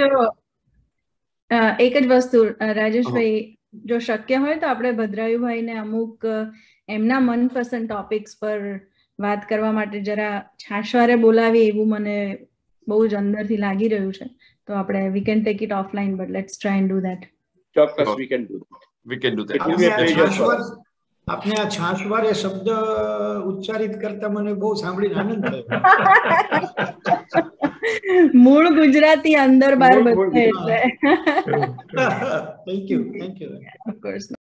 એક જ વસ્તુ રાજેશભાઈ, જો શક્ય હોય તો આપણે ભદ્રાયુભાઈને અમુક એમના મનપસંદ ટોપિક્સ પર વાત કરવા માટે જરા છાશવારે બોલાવી એવું મને બહુ જ અંદરથી લાગી રહ્યું છે. તો આપણે we can take it offline, but let's try and do that. ચોક્કસ we can do we can do that. આપને આ છાશવારે શબ્દ ઉચ્ચારિત કરતા મને બહુ સાંભળીને આનંદ થયો. મૂળ ગુજરાતી અંદર બહાર બધે એટલે. Thank you thank you. Of course.